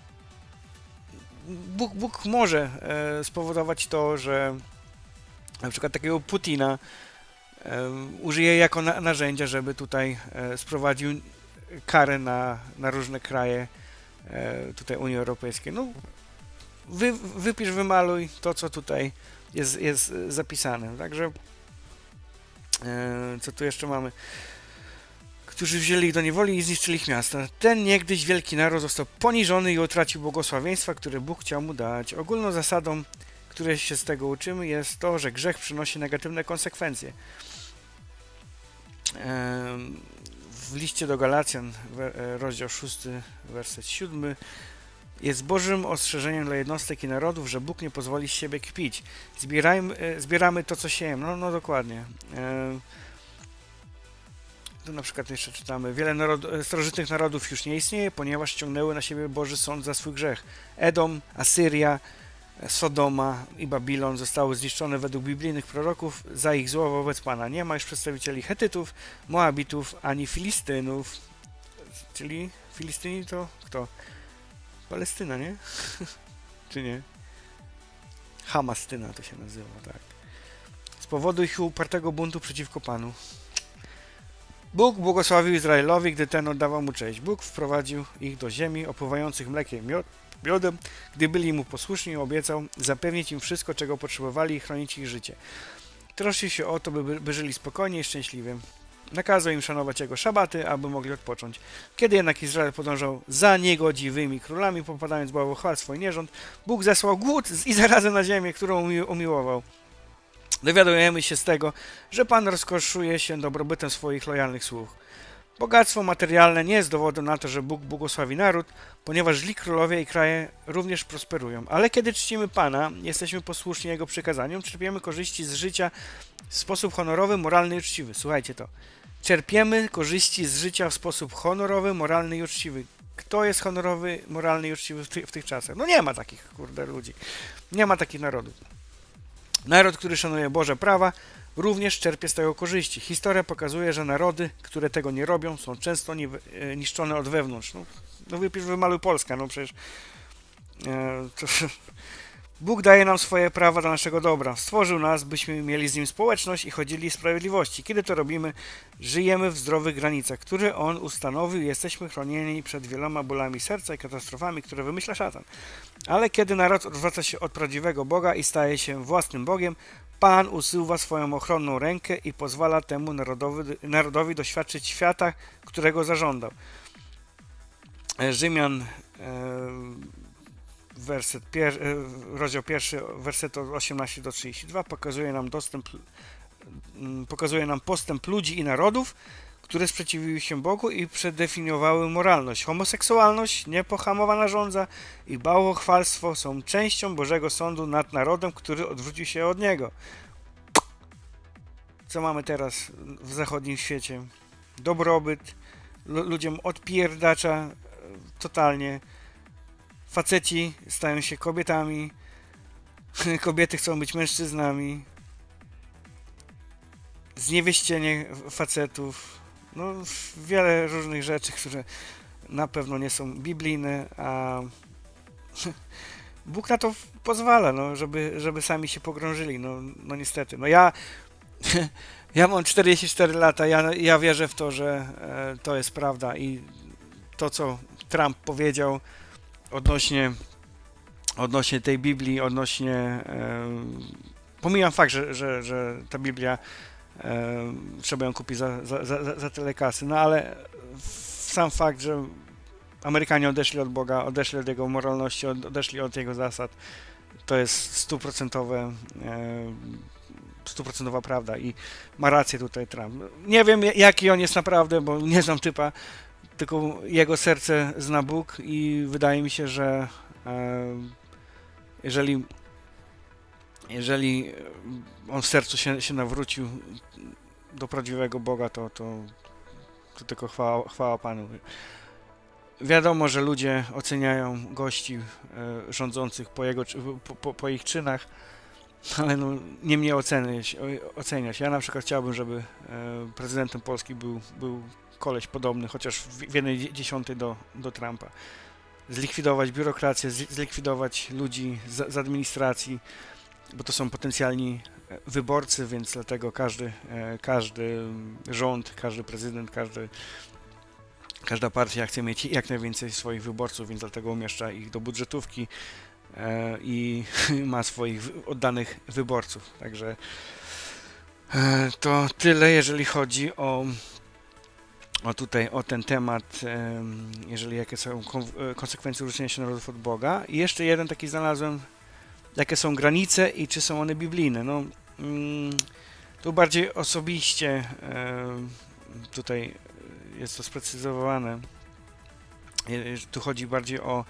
Bóg, Bóg może e, spowodować to, że na przykład takiego Putina e, użyje jako na, narzędzia, żeby tutaj e, sprowadził karę na, na różne kraje e, tutaj Unii Europejskiej. No, wy, wypisz, wymaluj to, co tutaj jest, jest zapisane. Także e, co tu jeszcze mamy? Którzy wzięli ich do niewoli i zniszczyli ich miasta. Ten niegdyś wielki naród został poniżony i utracił błogosławieństwa, które Bóg chciał mu dać. Ogólną zasadą, której się z tego uczymy, jest to, że grzech przynosi negatywne konsekwencje. W liście do Galacjan, rozdział szósty, werset siódmy, jest Bożym ostrzeżeniem dla jednostek i narodów, że Bóg nie pozwoli z siebie kpić. Zbierajmy, zbieramy to, co siejemy. No, no dokładnie. Tu na przykład jeszcze czytamy, wiele narod starożytnych narodów już nie istnieje, ponieważ ściągnęły na siebie Boży sąd za swój grzech. Edom, Asyria, Sodoma i Babilon zostały zniszczone według biblijnych proroków za ich zło wobec Pana. Nie ma już przedstawicieli Hetytów, Moabitów, ani Filistynów. Czyli Filistyni to kto? Palestyna, nie? Czy nie? Hamastyna to się nazywa, tak. Z powodu ich upartego buntu przeciwko Panu. Bóg błogosławił Izraelowi, gdy ten oddawał mu cześć. Bóg wprowadził ich do ziemi opływających mlekiem i miodem. Gdy byli mu posłuszni, obiecał zapewnić im wszystko, czego potrzebowali i chronić ich życie. Troszczył się o to, by, by żyli spokojnie i szczęśliwie. Nakazał im szanować jego szabaty, aby mogli odpocząć. Kiedy jednak Izrael podążał za niegodziwymi królami, popadając w bałwochwalstwo i nierząd, Bóg zesłał głód i zarazę na ziemię, którą umi umiłował. Dowiadujemy się z tego, że Pan rozkoszuje się dobrobytem swoich lojalnych sług. Bogactwo materialne nie jest dowodem na to, że Bóg błogosławi naród, ponieważ źli królowie i kraje również prosperują. Ale kiedy czcimy Pana, jesteśmy posłuszni Jego przykazaniom, czerpiemy korzyści z życia w sposób honorowy, moralny i uczciwy. Słuchajcie to. Czerpiemy korzyści z życia w sposób honorowy, moralny i uczciwy. Kto jest honorowy, moralny i uczciwy w, ty w tych czasach? No nie ma takich, kurde, ludzi. Nie ma takich narodów. Naród, który szanuje Boże prawa, również czerpie z tego korzyści. Historia pokazuje, że narody, które tego nie robią, są często niszczone od wewnątrz. No, no wypisz, wymaluj Polska, no przecież e, to, Bóg daje nam swoje prawa dla naszego dobra. Stworzył nas, byśmy mieli z Nim społeczność i chodzili w sprawiedliwości. Kiedy to robimy, żyjemy w zdrowych granicach, które On ustanowił i jesteśmy chronieni przed wieloma bólami serca i katastrofami, które wymyśla szatan. Ale kiedy naród odwraca się od prawdziwego Boga i staje się własnym Bogiem, Pan usuwa swoją ochronną rękę i pozwala temu narodowi, narodowi doświadczyć świata, którego zażądał. Rzymian, e, werset pier, rozdział pierwszy, werset od osiemnastego do trzydziestego drugiego pokazuje nam dostęp, pokazuje nam postęp ludzi i narodów, które sprzeciwiły się Bogu i przedefiniowały moralność. Homoseksualność, niepohamowana żądza i bałwochwalstwo są częścią Bożego Sądu nad narodem, który odwrócił się od Niego. Co mamy teraz w zachodnim świecie? Dobrobyt, ludziom odpierdacza totalnie. Faceci stają się kobietami, kobiety chcą być mężczyznami, zniewieścienie facetów, no wiele różnych rzeczy, które na pewno nie są biblijne, a Bóg na to pozwala, no, żeby, żeby sami się pogrążyli, no, no niestety. No ja, ja mam czterdzieści cztery lata, ja, ja wierzę w to, że e, to jest prawda i to, co Trump powiedział odnośnie, odnośnie tej Biblii, odnośnie, e, pomijam fakt, że, że, że ta Biblia e, trzeba ją kupić za, za, za, za tyle kasy, no ale sam fakt, że Amerykanie odeszli od Boga, odeszli od Jego moralności, odeszli od Jego zasad, to jest stuprocentowe, stuprocentowa prawda i ma rację tutaj Trump. Nie wiem, jaki on jest naprawdę, bo nie znam typa, tylko jego serce zna Bóg i wydaje mi się, że jeżeli, jeżeli on w sercu się, się nawrócił do prawdziwego Boga, to, to, to tylko chwała, chwała Panu. Wiadomo, że ludzie oceniają gości e, rządzących po, jego, po, po, po ich czynach, ale no, nie mnie oceniać, oceniać. Ja na przykład chciałbym, żeby e, prezydentem Polski był, był koleś podobny, chociaż w, w jednej dziesiątej do, do Trumpa. Zlikwidować biurokrację, z, zlikwidować ludzi z, z administracji, bo to są potencjalni wyborcy, więc dlatego każdy, e, każdy rząd, każdy prezydent, każdy Każda partia chce mieć jak najwięcej swoich wyborców, więc dlatego umieszcza ich do budżetówki e, i ma swoich oddanych wyborców. Także e, to tyle, jeżeli chodzi o, o tutaj o ten temat, e, jeżeli jakie są konsekwencje różnienia się narodów od Boga. I jeszcze jeden taki znalazłem, jakie są granice i czy są one biblijne. No, mm, tu bardziej osobiście e, tutaj jest to sprecyzowane. Tu chodzi bardziej o,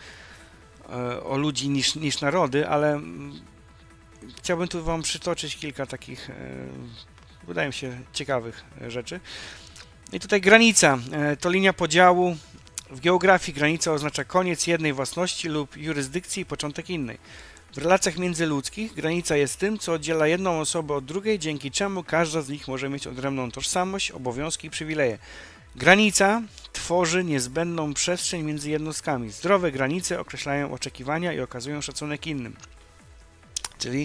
o ludzi niż, niż narody, ale chciałbym tu Wam przytoczyć kilka takich, wydaje mi się, ciekawych rzeczy. I tutaj granica to linia podziału. W geografii granica oznacza koniec jednej własności lub jurysdykcji i początek innej. W relacjach międzyludzkich granica jest tym, co oddziela jedną osobę od drugiej, dzięki czemu każda z nich może mieć odrębną tożsamość, obowiązki i przywileje. Granica tworzy niezbędną przestrzeń między jednostkami. Zdrowe granice określają oczekiwania i okazują szacunek innym. Czyli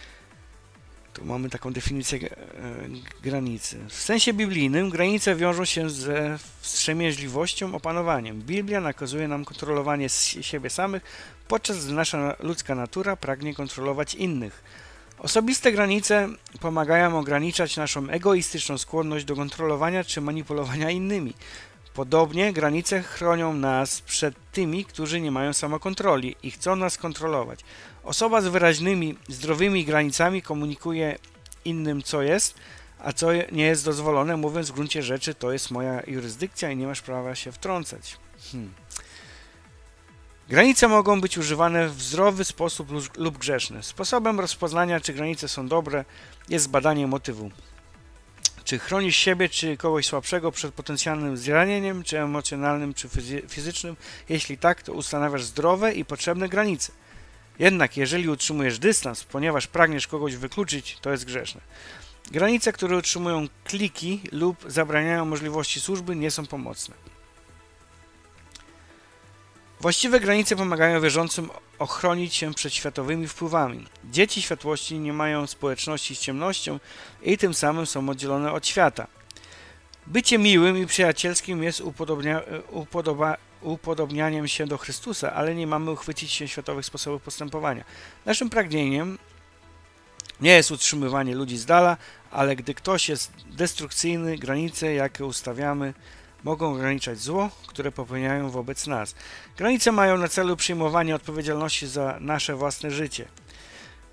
tu mamy taką definicję e, granicy. W sensie biblijnym granice wiążą się ze wstrzemięźliwością, opanowaniem. Biblia nakazuje nam kontrolowanie siebie samych, podczas gdy nasza ludzka natura pragnie kontrolować innych. Osobiste granice pomagają ograniczać naszą egoistyczną skłonność do kontrolowania czy manipulowania innymi. Podobnie granice chronią nas przed tymi, którzy nie mają samokontroli i chcą nas kontrolować. Osoba z wyraźnymi, zdrowymi granicami komunikuje innym, co jest, a co nie jest dozwolone, mówiąc w gruncie rzeczy, to jest moja jurysdykcja i nie masz prawa się wtrącać. Hmm. Granice mogą być używane w zdrowy sposób lub grzeszny. Sposobem rozpoznania, czy granice są dobre, jest badanie motywu. Czy chronisz siebie, czy kogoś słabszego przed potencjalnym zranieniem, czy emocjonalnym, czy fizycznym? Jeśli tak, to ustanawiasz zdrowe i potrzebne granice. Jednak jeżeli utrzymujesz dystans, ponieważ pragniesz kogoś wykluczyć, to jest grzeszne. Granice, które utrzymują kliki lub zabraniają możliwości służby, nie są pomocne. Właściwe granice pomagają wierzącym ochronić się przed światowymi wpływami. Dzieci światłości nie mają społeczności z ciemnością i tym samym są oddzielone od świata. Bycie miłym i przyjacielskim jest upodobnia, upodoba, upodobnianiem się do Chrystusa, ale nie mamy uchwycić się światowych sposobów postępowania. Naszym pragnieniem nie jest utrzymywanie ludzi z dala, ale gdy ktoś jest destrukcyjny, granice, jakie ustawiamy, mogą ograniczać zło, które popełniają wobec nas. Granice mają na celu przyjmowanie odpowiedzialności za nasze własne życie.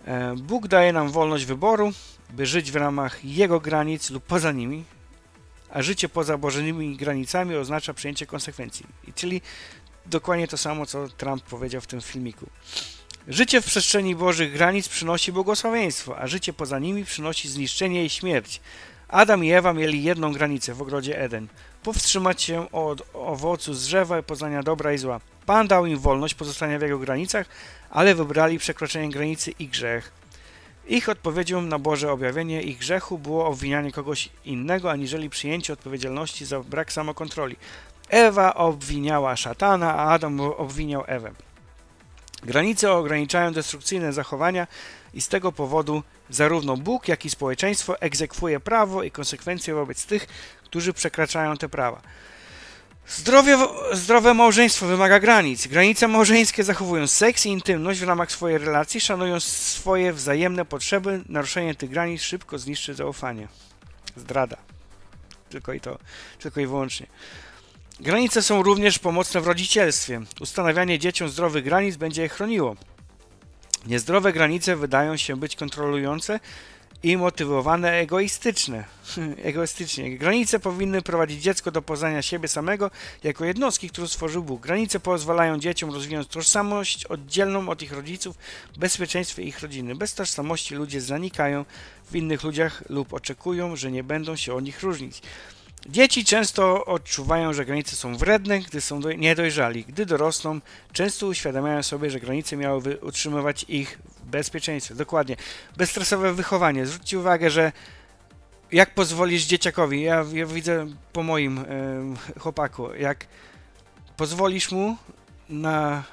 Bóg daje nam wolność wyboru, by żyć w ramach Jego granic lub poza nimi, a życie poza bożymi granicami oznacza przyjęcie konsekwencji. I czyli dokładnie to samo, co Trump powiedział w tym filmiku. Życie w przestrzeni bożych granic przynosi błogosławieństwo, a życie poza nimi przynosi zniszczenie i śmierć. Adam i Ewa mieli jedną granicę w ogrodzie Eden. Powstrzymać się od owocu z drzewa i poznania dobra i zła. Pan dał im wolność pozostania w jego granicach, ale wybrali przekroczenie granicy i grzech. Ich odpowiedzią na Boże objawienie ich grzechu było obwinianie kogoś innego, aniżeli przyjęcie odpowiedzialności za brak samokontroli. Ewa obwiniała szatana, a Adam obwiniał Ewę. Granice ograniczają destrukcyjne zachowania i z tego powodu zarówno Bóg, jak i społeczeństwo egzekwuje prawo i konsekwencje wobec tych, którzy przekraczają te prawa. Zdrowie, zdrowe małżeństwo wymaga granic. Granice małżeńskie zachowują seks i intymność w ramach swojej relacji, szanują swoje wzajemne potrzeby. Naruszenie tych granic szybko zniszczy zaufanie. Zdrada. Tylko i to, tylko i wyłącznie. Granice są również pomocne w rodzicielstwie. Ustanawianie dzieciom zdrowych granic będzie je chroniło. Niezdrowe granice wydają się być kontrolujące i motywowane egoistyczne. egoistycznie. Granice powinny prowadzić dziecko do poznania siebie samego jako jednostki, którą stworzył Bóg. Granice pozwalają dzieciom rozwijać tożsamość oddzielną od ich rodziców, bezpieczeństwie ich rodziny. Bez tożsamości ludzie zanikają w innych ludziach lub oczekują, że nie będą się od nich różnić. Dzieci często odczuwają, że granice są wredne, gdy są niedojrzali. Gdy dorosną, często uświadamiają sobie, że granice miały utrzymywać ich w bezpieczeństwie. Dokładnie. Bezstresowe wychowanie. Zwróćcie uwagę, że jak pozwolisz dzieciakowi, ja, ja widzę po moim y, chłopaku, jak pozwolisz mu na,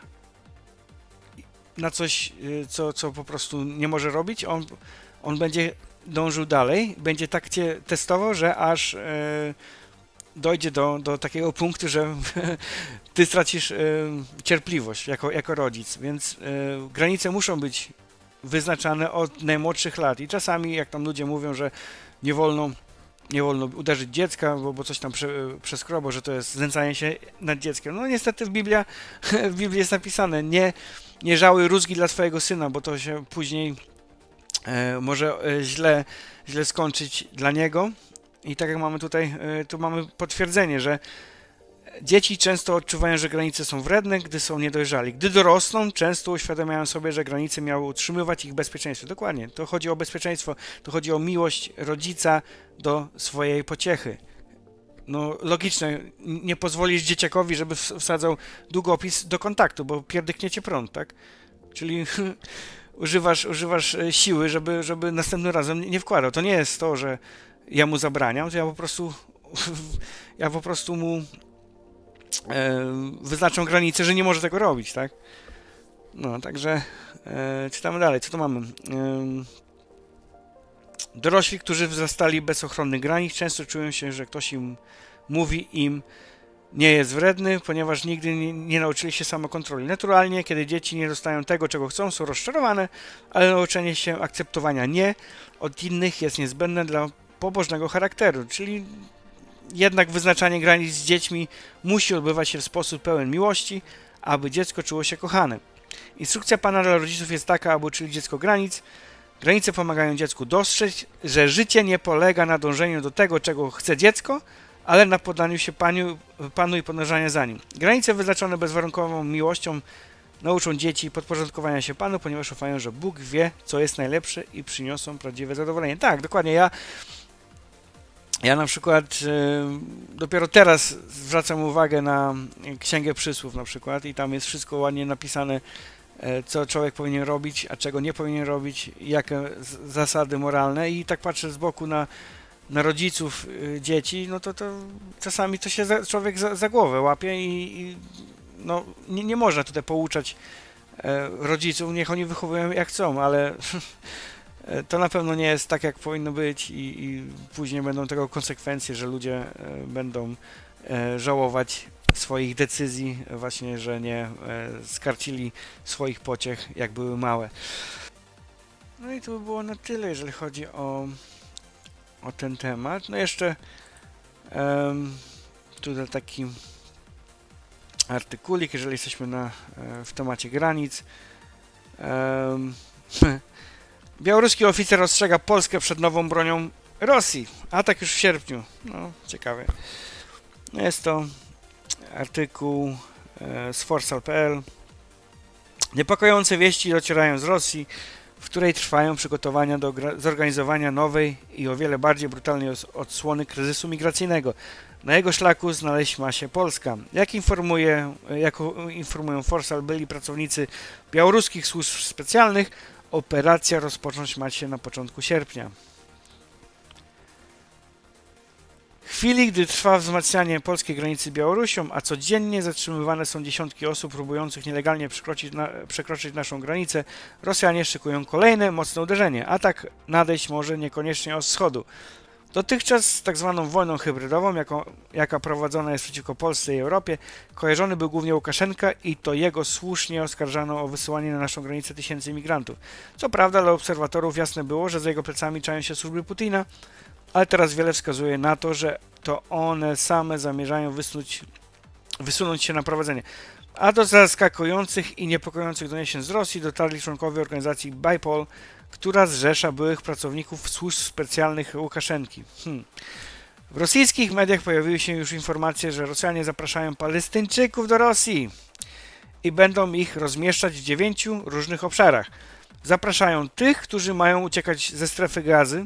na coś, y, co, co po prostu nie może robić, on, on będzie dążył dalej, będzie tak cię testował, że aż e, dojdzie do, do takiego punktu, że ty stracisz e, cierpliwość jako, jako rodzic, więc e, granice muszą być wyznaczane od najmłodszych lat i czasami, jak tam ludzie mówią, że nie wolno, nie wolno uderzyć dziecka, bo, bo coś tam prze, przeskrobo, że to jest znęcanie się nad dzieckiem. No niestety w, Biblia, w Biblii jest napisane, nie, nie żałuj rózgi dla twojego syna, bo to się później E, może e, źle, źle skończyć dla niego. I tak jak mamy tutaj, e, tu mamy potwierdzenie, że dzieci często odczuwają, że granice są wredne, gdy są niedojrzali. Gdy dorosną, często uświadamiają sobie, że granice miały utrzymywać ich bezpieczeństwo. Dokładnie, to chodzi o bezpieczeństwo, to chodzi o miłość rodzica do swojej pociechy. No logiczne, nie pozwolisz dzieciakowi, żeby wsadzał długopis do kontaktu, bo pierdykniecie prąd, tak? Czyli używasz, używasz siły, żeby, żeby następnym razem nie wkładał. To nie jest to, że ja mu zabraniam, to ja po prostu ja po prostu mu e, wyznaczam granicę, że nie może tego robić, tak? No, także e, czytamy dalej. Co tu mamy? E, dorośli, którzy wzrastali bez ochrony granic, często czują się, że ktoś im mówi im nie jest wredny, ponieważ nigdy nie, nie nauczyli się samokontroli. Naturalnie, kiedy dzieci nie dostają tego, czego chcą, są rozczarowane, ale nauczenie się akceptowania nie od innych jest niezbędne dla pobożnego charakteru, czyli jednak wyznaczanie granic z dziećmi musi odbywać się w sposób pełen miłości, aby dziecko czuło się kochane. Instrukcja Pana dla rodziców jest taka, aby uczyli dziecko granic. Granice pomagają dziecku dostrzec, że życie nie polega na dążeniu do tego, czego chce dziecko, ale na poddaniu się panu, panu i podążaniu za nim. Granice wyznaczone bezwarunkową miłością nauczą dzieci podporządkowania się Panu, ponieważ ufają, że Bóg wie, co jest najlepsze i przyniosą prawdziwe zadowolenie. Tak, dokładnie. Ja, ja na przykład e, dopiero teraz zwracam uwagę na Księgę Przysłów na przykład i tam jest wszystko ładnie napisane, e, co człowiek powinien robić, a czego nie powinien robić, jakie zasady moralne i tak patrzę z boku na na rodziców y, dzieci, no to, to czasami to się za, człowiek za, za głowę łapie i, i no, nie, nie można tutaj pouczać e, rodziców, niech oni wychowują jak chcą, ale to na pewno nie jest tak, jak powinno być i, i później będą tego konsekwencje, że ludzie e, będą e, żałować swoich decyzji, właśnie, że nie e, skarcili swoich pociech, jak były małe. No i to by było na tyle, jeżeli chodzi o o ten temat. No jeszcze um, tutaj taki artykulik, jeżeli jesteśmy na, w temacie granic. Um, białoruski oficer ostrzega Polskę przed nową bronią Rosji. Atak już w sierpniu. No, ciekawe. Jest to artykuł e, z forsal kropka p l. Niepokojące wieści docierają z Rosji, w której trwają przygotowania do zorganizowania nowej i o wiele bardziej brutalnej odsłony kryzysu migracyjnego. Na jego szlaku znaleźć ma się Polska. Jak, informuje, jak informują Forsal, byli pracownicy białoruskich służb specjalnych, operacja rozpocząć ma się na początku sierpnia. W chwili, gdy trwa wzmacnianie polskiej granicy Białorusią, a codziennie zatrzymywane są dziesiątki osób próbujących nielegalnie przekroczyć, na, przekroczyć naszą granicę, Rosjanie szykują kolejne mocne uderzenie. Atak nadejść może niekoniecznie od wschodu. Dotychczas z tak zwaną wojną hybrydową, jaką, jaka prowadzona jest przeciwko Polsce i Europie, kojarzony był głównie Łukaszenka i to jego słusznie oskarżano o wysyłanie na naszą granicę tysięcy migrantów. Co prawda dla obserwatorów jasne było, że za jego plecami czają się służby Putina, ale teraz wiele wskazuje na to, że to one same zamierzają wysunąć, wysunąć się na prowadzenie. A do zaskakujących i niepokojących doniesień z Rosji dotarli członkowie organizacji Bipol, która zrzesza byłych pracowników służb specjalnych Łukaszenki. Hmm. W rosyjskich mediach pojawiły się już informacje, że Rosjanie zapraszają Palestyńczyków do Rosji i będą ich rozmieszczać w dziewięciu różnych obszarach. Zapraszają tych, którzy mają uciekać ze strefy Gazy.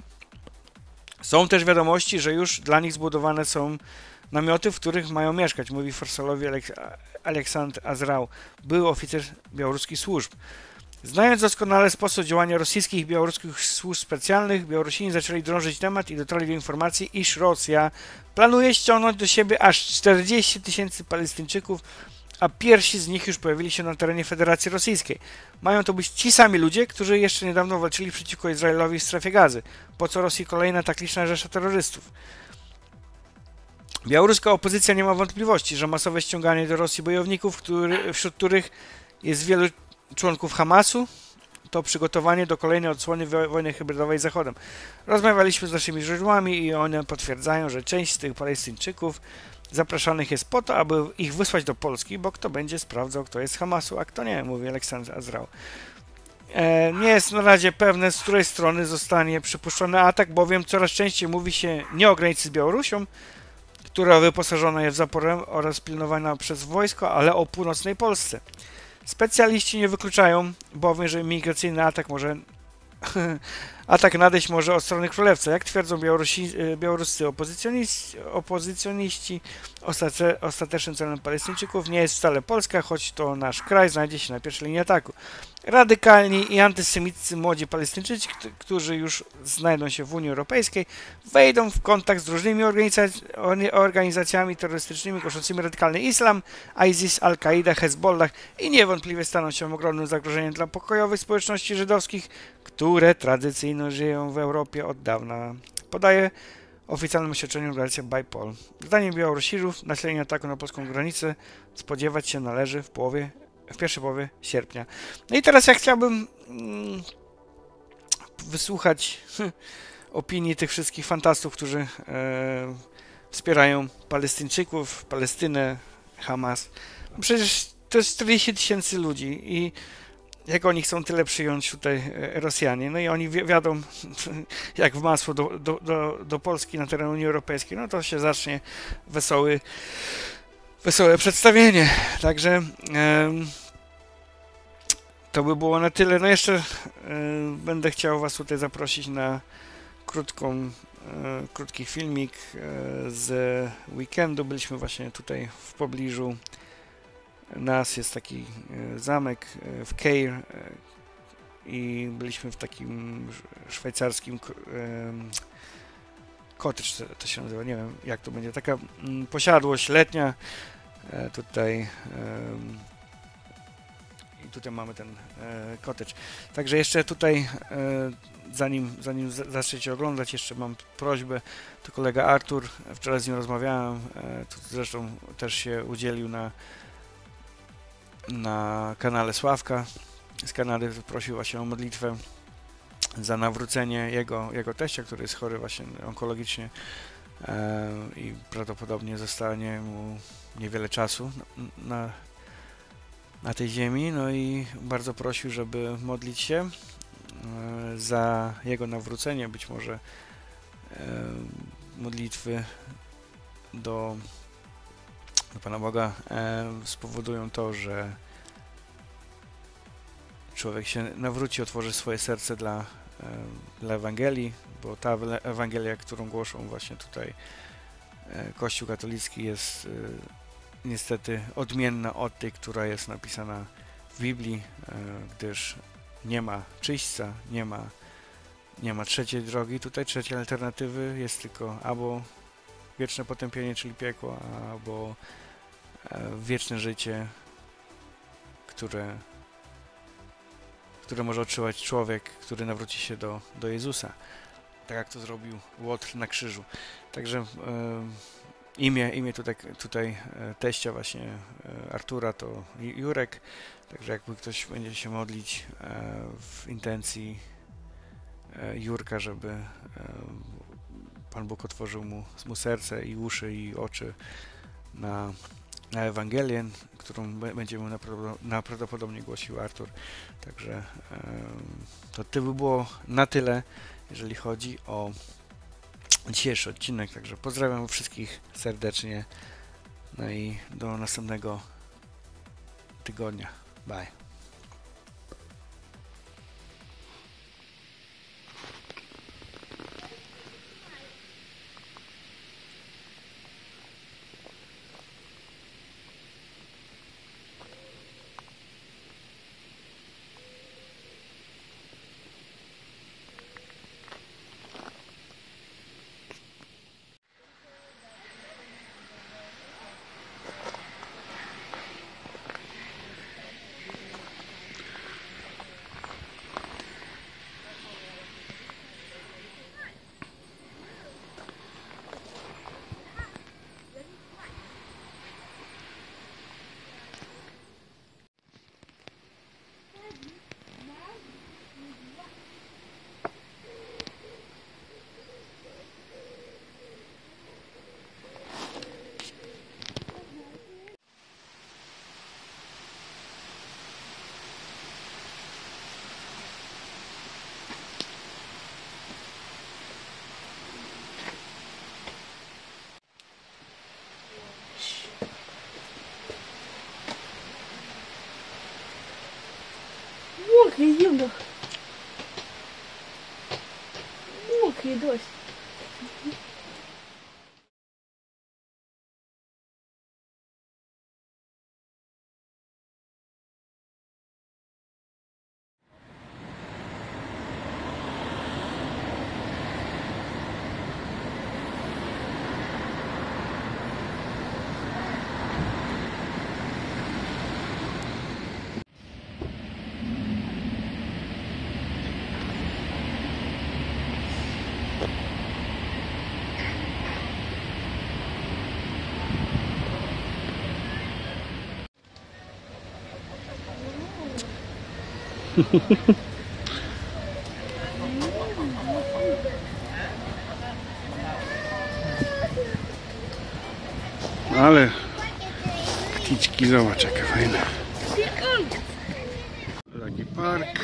Są też wiadomości, że już dla nich zbudowane są namioty, w których mają mieszkać, mówi Forsalowi Aleksandr Azrał, były oficer białoruskich służb. Znając doskonale sposób działania rosyjskich i białoruskich służb specjalnych, Białorusini zaczęli drążyć temat i dotarli do informacji, iż Rosja planuje ściągnąć do siebie aż czterdzieści tysięcy Palestyńczyków, a pierwsi z nich już pojawili się na terenie Federacji Rosyjskiej. Mają to być ci sami ludzie, którzy jeszcze niedawno walczyli przeciwko Izraelowi w strefie Gazy. Po co Rosji kolejna tak liczna rzesza terrorystów? Białoruska opozycja nie ma wątpliwości, że masowe ściąganie do Rosji bojowników, który, wśród których jest wielu członków Hamasu, to przygotowanie do kolejnej odsłony wojny hybrydowej z Zachodem. Rozmawialiśmy z naszymi źródłami i one potwierdzają, że część z tych Palestyńczyków zapraszanych jest po to, aby ich wysłać do Polski, bo kto będzie sprawdzał, kto jest z Hamasu, a kto nie, mówi Aleksandr Azrał. E, nie jest na razie pewne, z której strony zostanie przypuszczony atak, bowiem coraz częściej mówi się nie o granicy z Białorusią, która wyposażona jest w zaporę oraz pilnowana przez wojsko, ale o północnej Polsce. Specjaliści nie wykluczają bowiem, że migracyjny atak może atak nadejść może od strony królewca. Jak twierdzą Białorusi, białoruscy opozycjoniści, opozycjoniści ostate, ostatecznym celem Palestyńczyków nie jest wcale Polska, choć to nasz kraj znajdzie się na pierwszej linii ataku. Radykalni i antysemitycy młodzi Palestyńczycy, którzy już znajdą się w Unii Europejskiej, wejdą w kontakt z różnymi organizac organizacjami terrorystycznymi głoszącymi radykalny islam, ISIS, Al-Kaida, Hezbollah i niewątpliwie staną się ogromnym zagrożeniem dla pokojowych społeczności żydowskich, które tradycyjnie żyją w Europie od dawna. Podaje oficjalnym oświadczeniu organizacja Bipol. Zdaniem Białorusinów nasilenia ataku na polską granicę spodziewać się należy w połowie, w pierwszej połowie sierpnia. No i teraz ja chciałbym mm, wysłuchać opinii tych wszystkich fantastów, którzy e, wspierają Palestyńczyków, Palestynę, Hamas. No przecież to jest czterdzieści tysięcy ludzi i jak oni chcą tyle przyjąć tutaj Rosjanie, no i oni wi wiadą jak w masło do, do, do, do Polski na teren Unii Europejskiej, no to się zacznie wesoły, wesołe przedstawienie. Także um, to by było na tyle. No jeszcze um, będę chciał was tutaj zaprosić na krótką, um, krótki filmik um, z weekendu. Byliśmy właśnie tutaj w pobliżu nas, jest taki e, zamek e, w Keir e, i byliśmy w takim szwajcarskim e, cottage, to, to się nazywa, nie wiem jak to będzie, taka m, posiadłość letnia e, tutaj e, i tutaj mamy ten e, cottage. Także jeszcze tutaj e, zanim, zanim zaczniecie oglądać, jeszcze mam prośbę, to kolega Artur, wczoraj z nim rozmawiałem, e, tu zresztą też się udzielił na na kanale Sławka z Kanady, prosił właśnie o modlitwę za nawrócenie jego, jego teścia, który jest chory właśnie onkologicznie e, i prawdopodobnie zostanie mu niewiele czasu na, na tej ziemi, no i bardzo prosił, żeby modlić się e, za jego nawrócenie, być może modlitwy do, do Pana Boga spowodują to, że człowiek się nawróci, otworzy swoje serce dla, dla Ewangelii, bo ta Ewangelia, którą głoszą właśnie tutaj Kościół katolicki, jest niestety odmienna od tej, która jest napisana w Biblii, gdyż nie ma czyśćca, nie ma, nie ma trzeciej drogi, tutaj trzeciej alternatywy, jest tylko albo wieczne potępienie, czyli piekło, albo wieczne życie, które, które może otrzymać człowiek, który nawróci się do, do Jezusa, tak jak to zrobił Łotr na krzyżu. Także e, imię, imię tutaj, tutaj teścia właśnie Artura to Jurek, także jakby ktoś będzie się modlić e, w intencji e, Jurka, żeby e, Pan Bóg otworzył mu, mu serce i uszy i oczy na, na Ewangelię, którą będzie mu najprawdopodobniej głosił Artur. Także e, to to by było na tyle, jeżeli chodzi o dzisiejszy odcinek. Także pozdrawiam wszystkich serdecznie. No i do następnego tygodnia. Bye. Мокрый зимно. Мокрый дождь. Ale pticzki, zobacz jakie fajne. Taki park.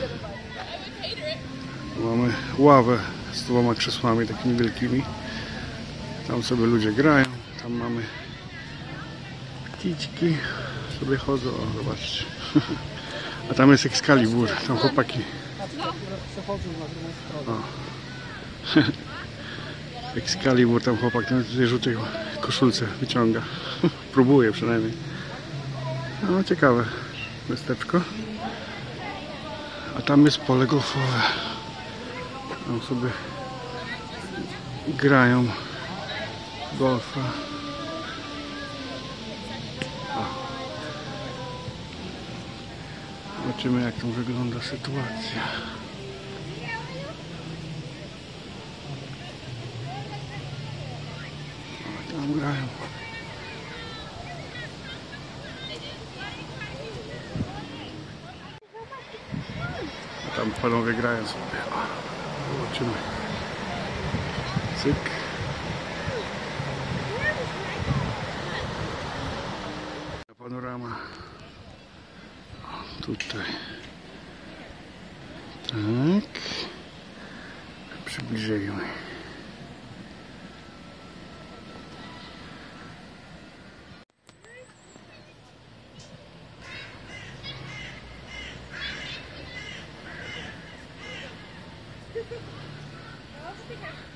Mamy ławę z dwoma krzesłami takimi wielkimi. Tam sobie ludzie grają. Tam mamy pticzki sobie chodzą. O, zobaczcie. A tam jest Excalibur. Tam chłopaki. O. Excalibur, tam chłopak ten tutaj żółtej koszulce wyciąga. Próbuje przynajmniej. No ciekawe miasteczko. A tam jest pole golfowe. Tam sobie grają golfa. O. Zobaczymy jak tam wygląda sytuacja. Tam grają. A tam panowie grają sobie. Zobaczymy. Cyk. Panorama. Tutaj. Tak. Przybliżejmy. Africa.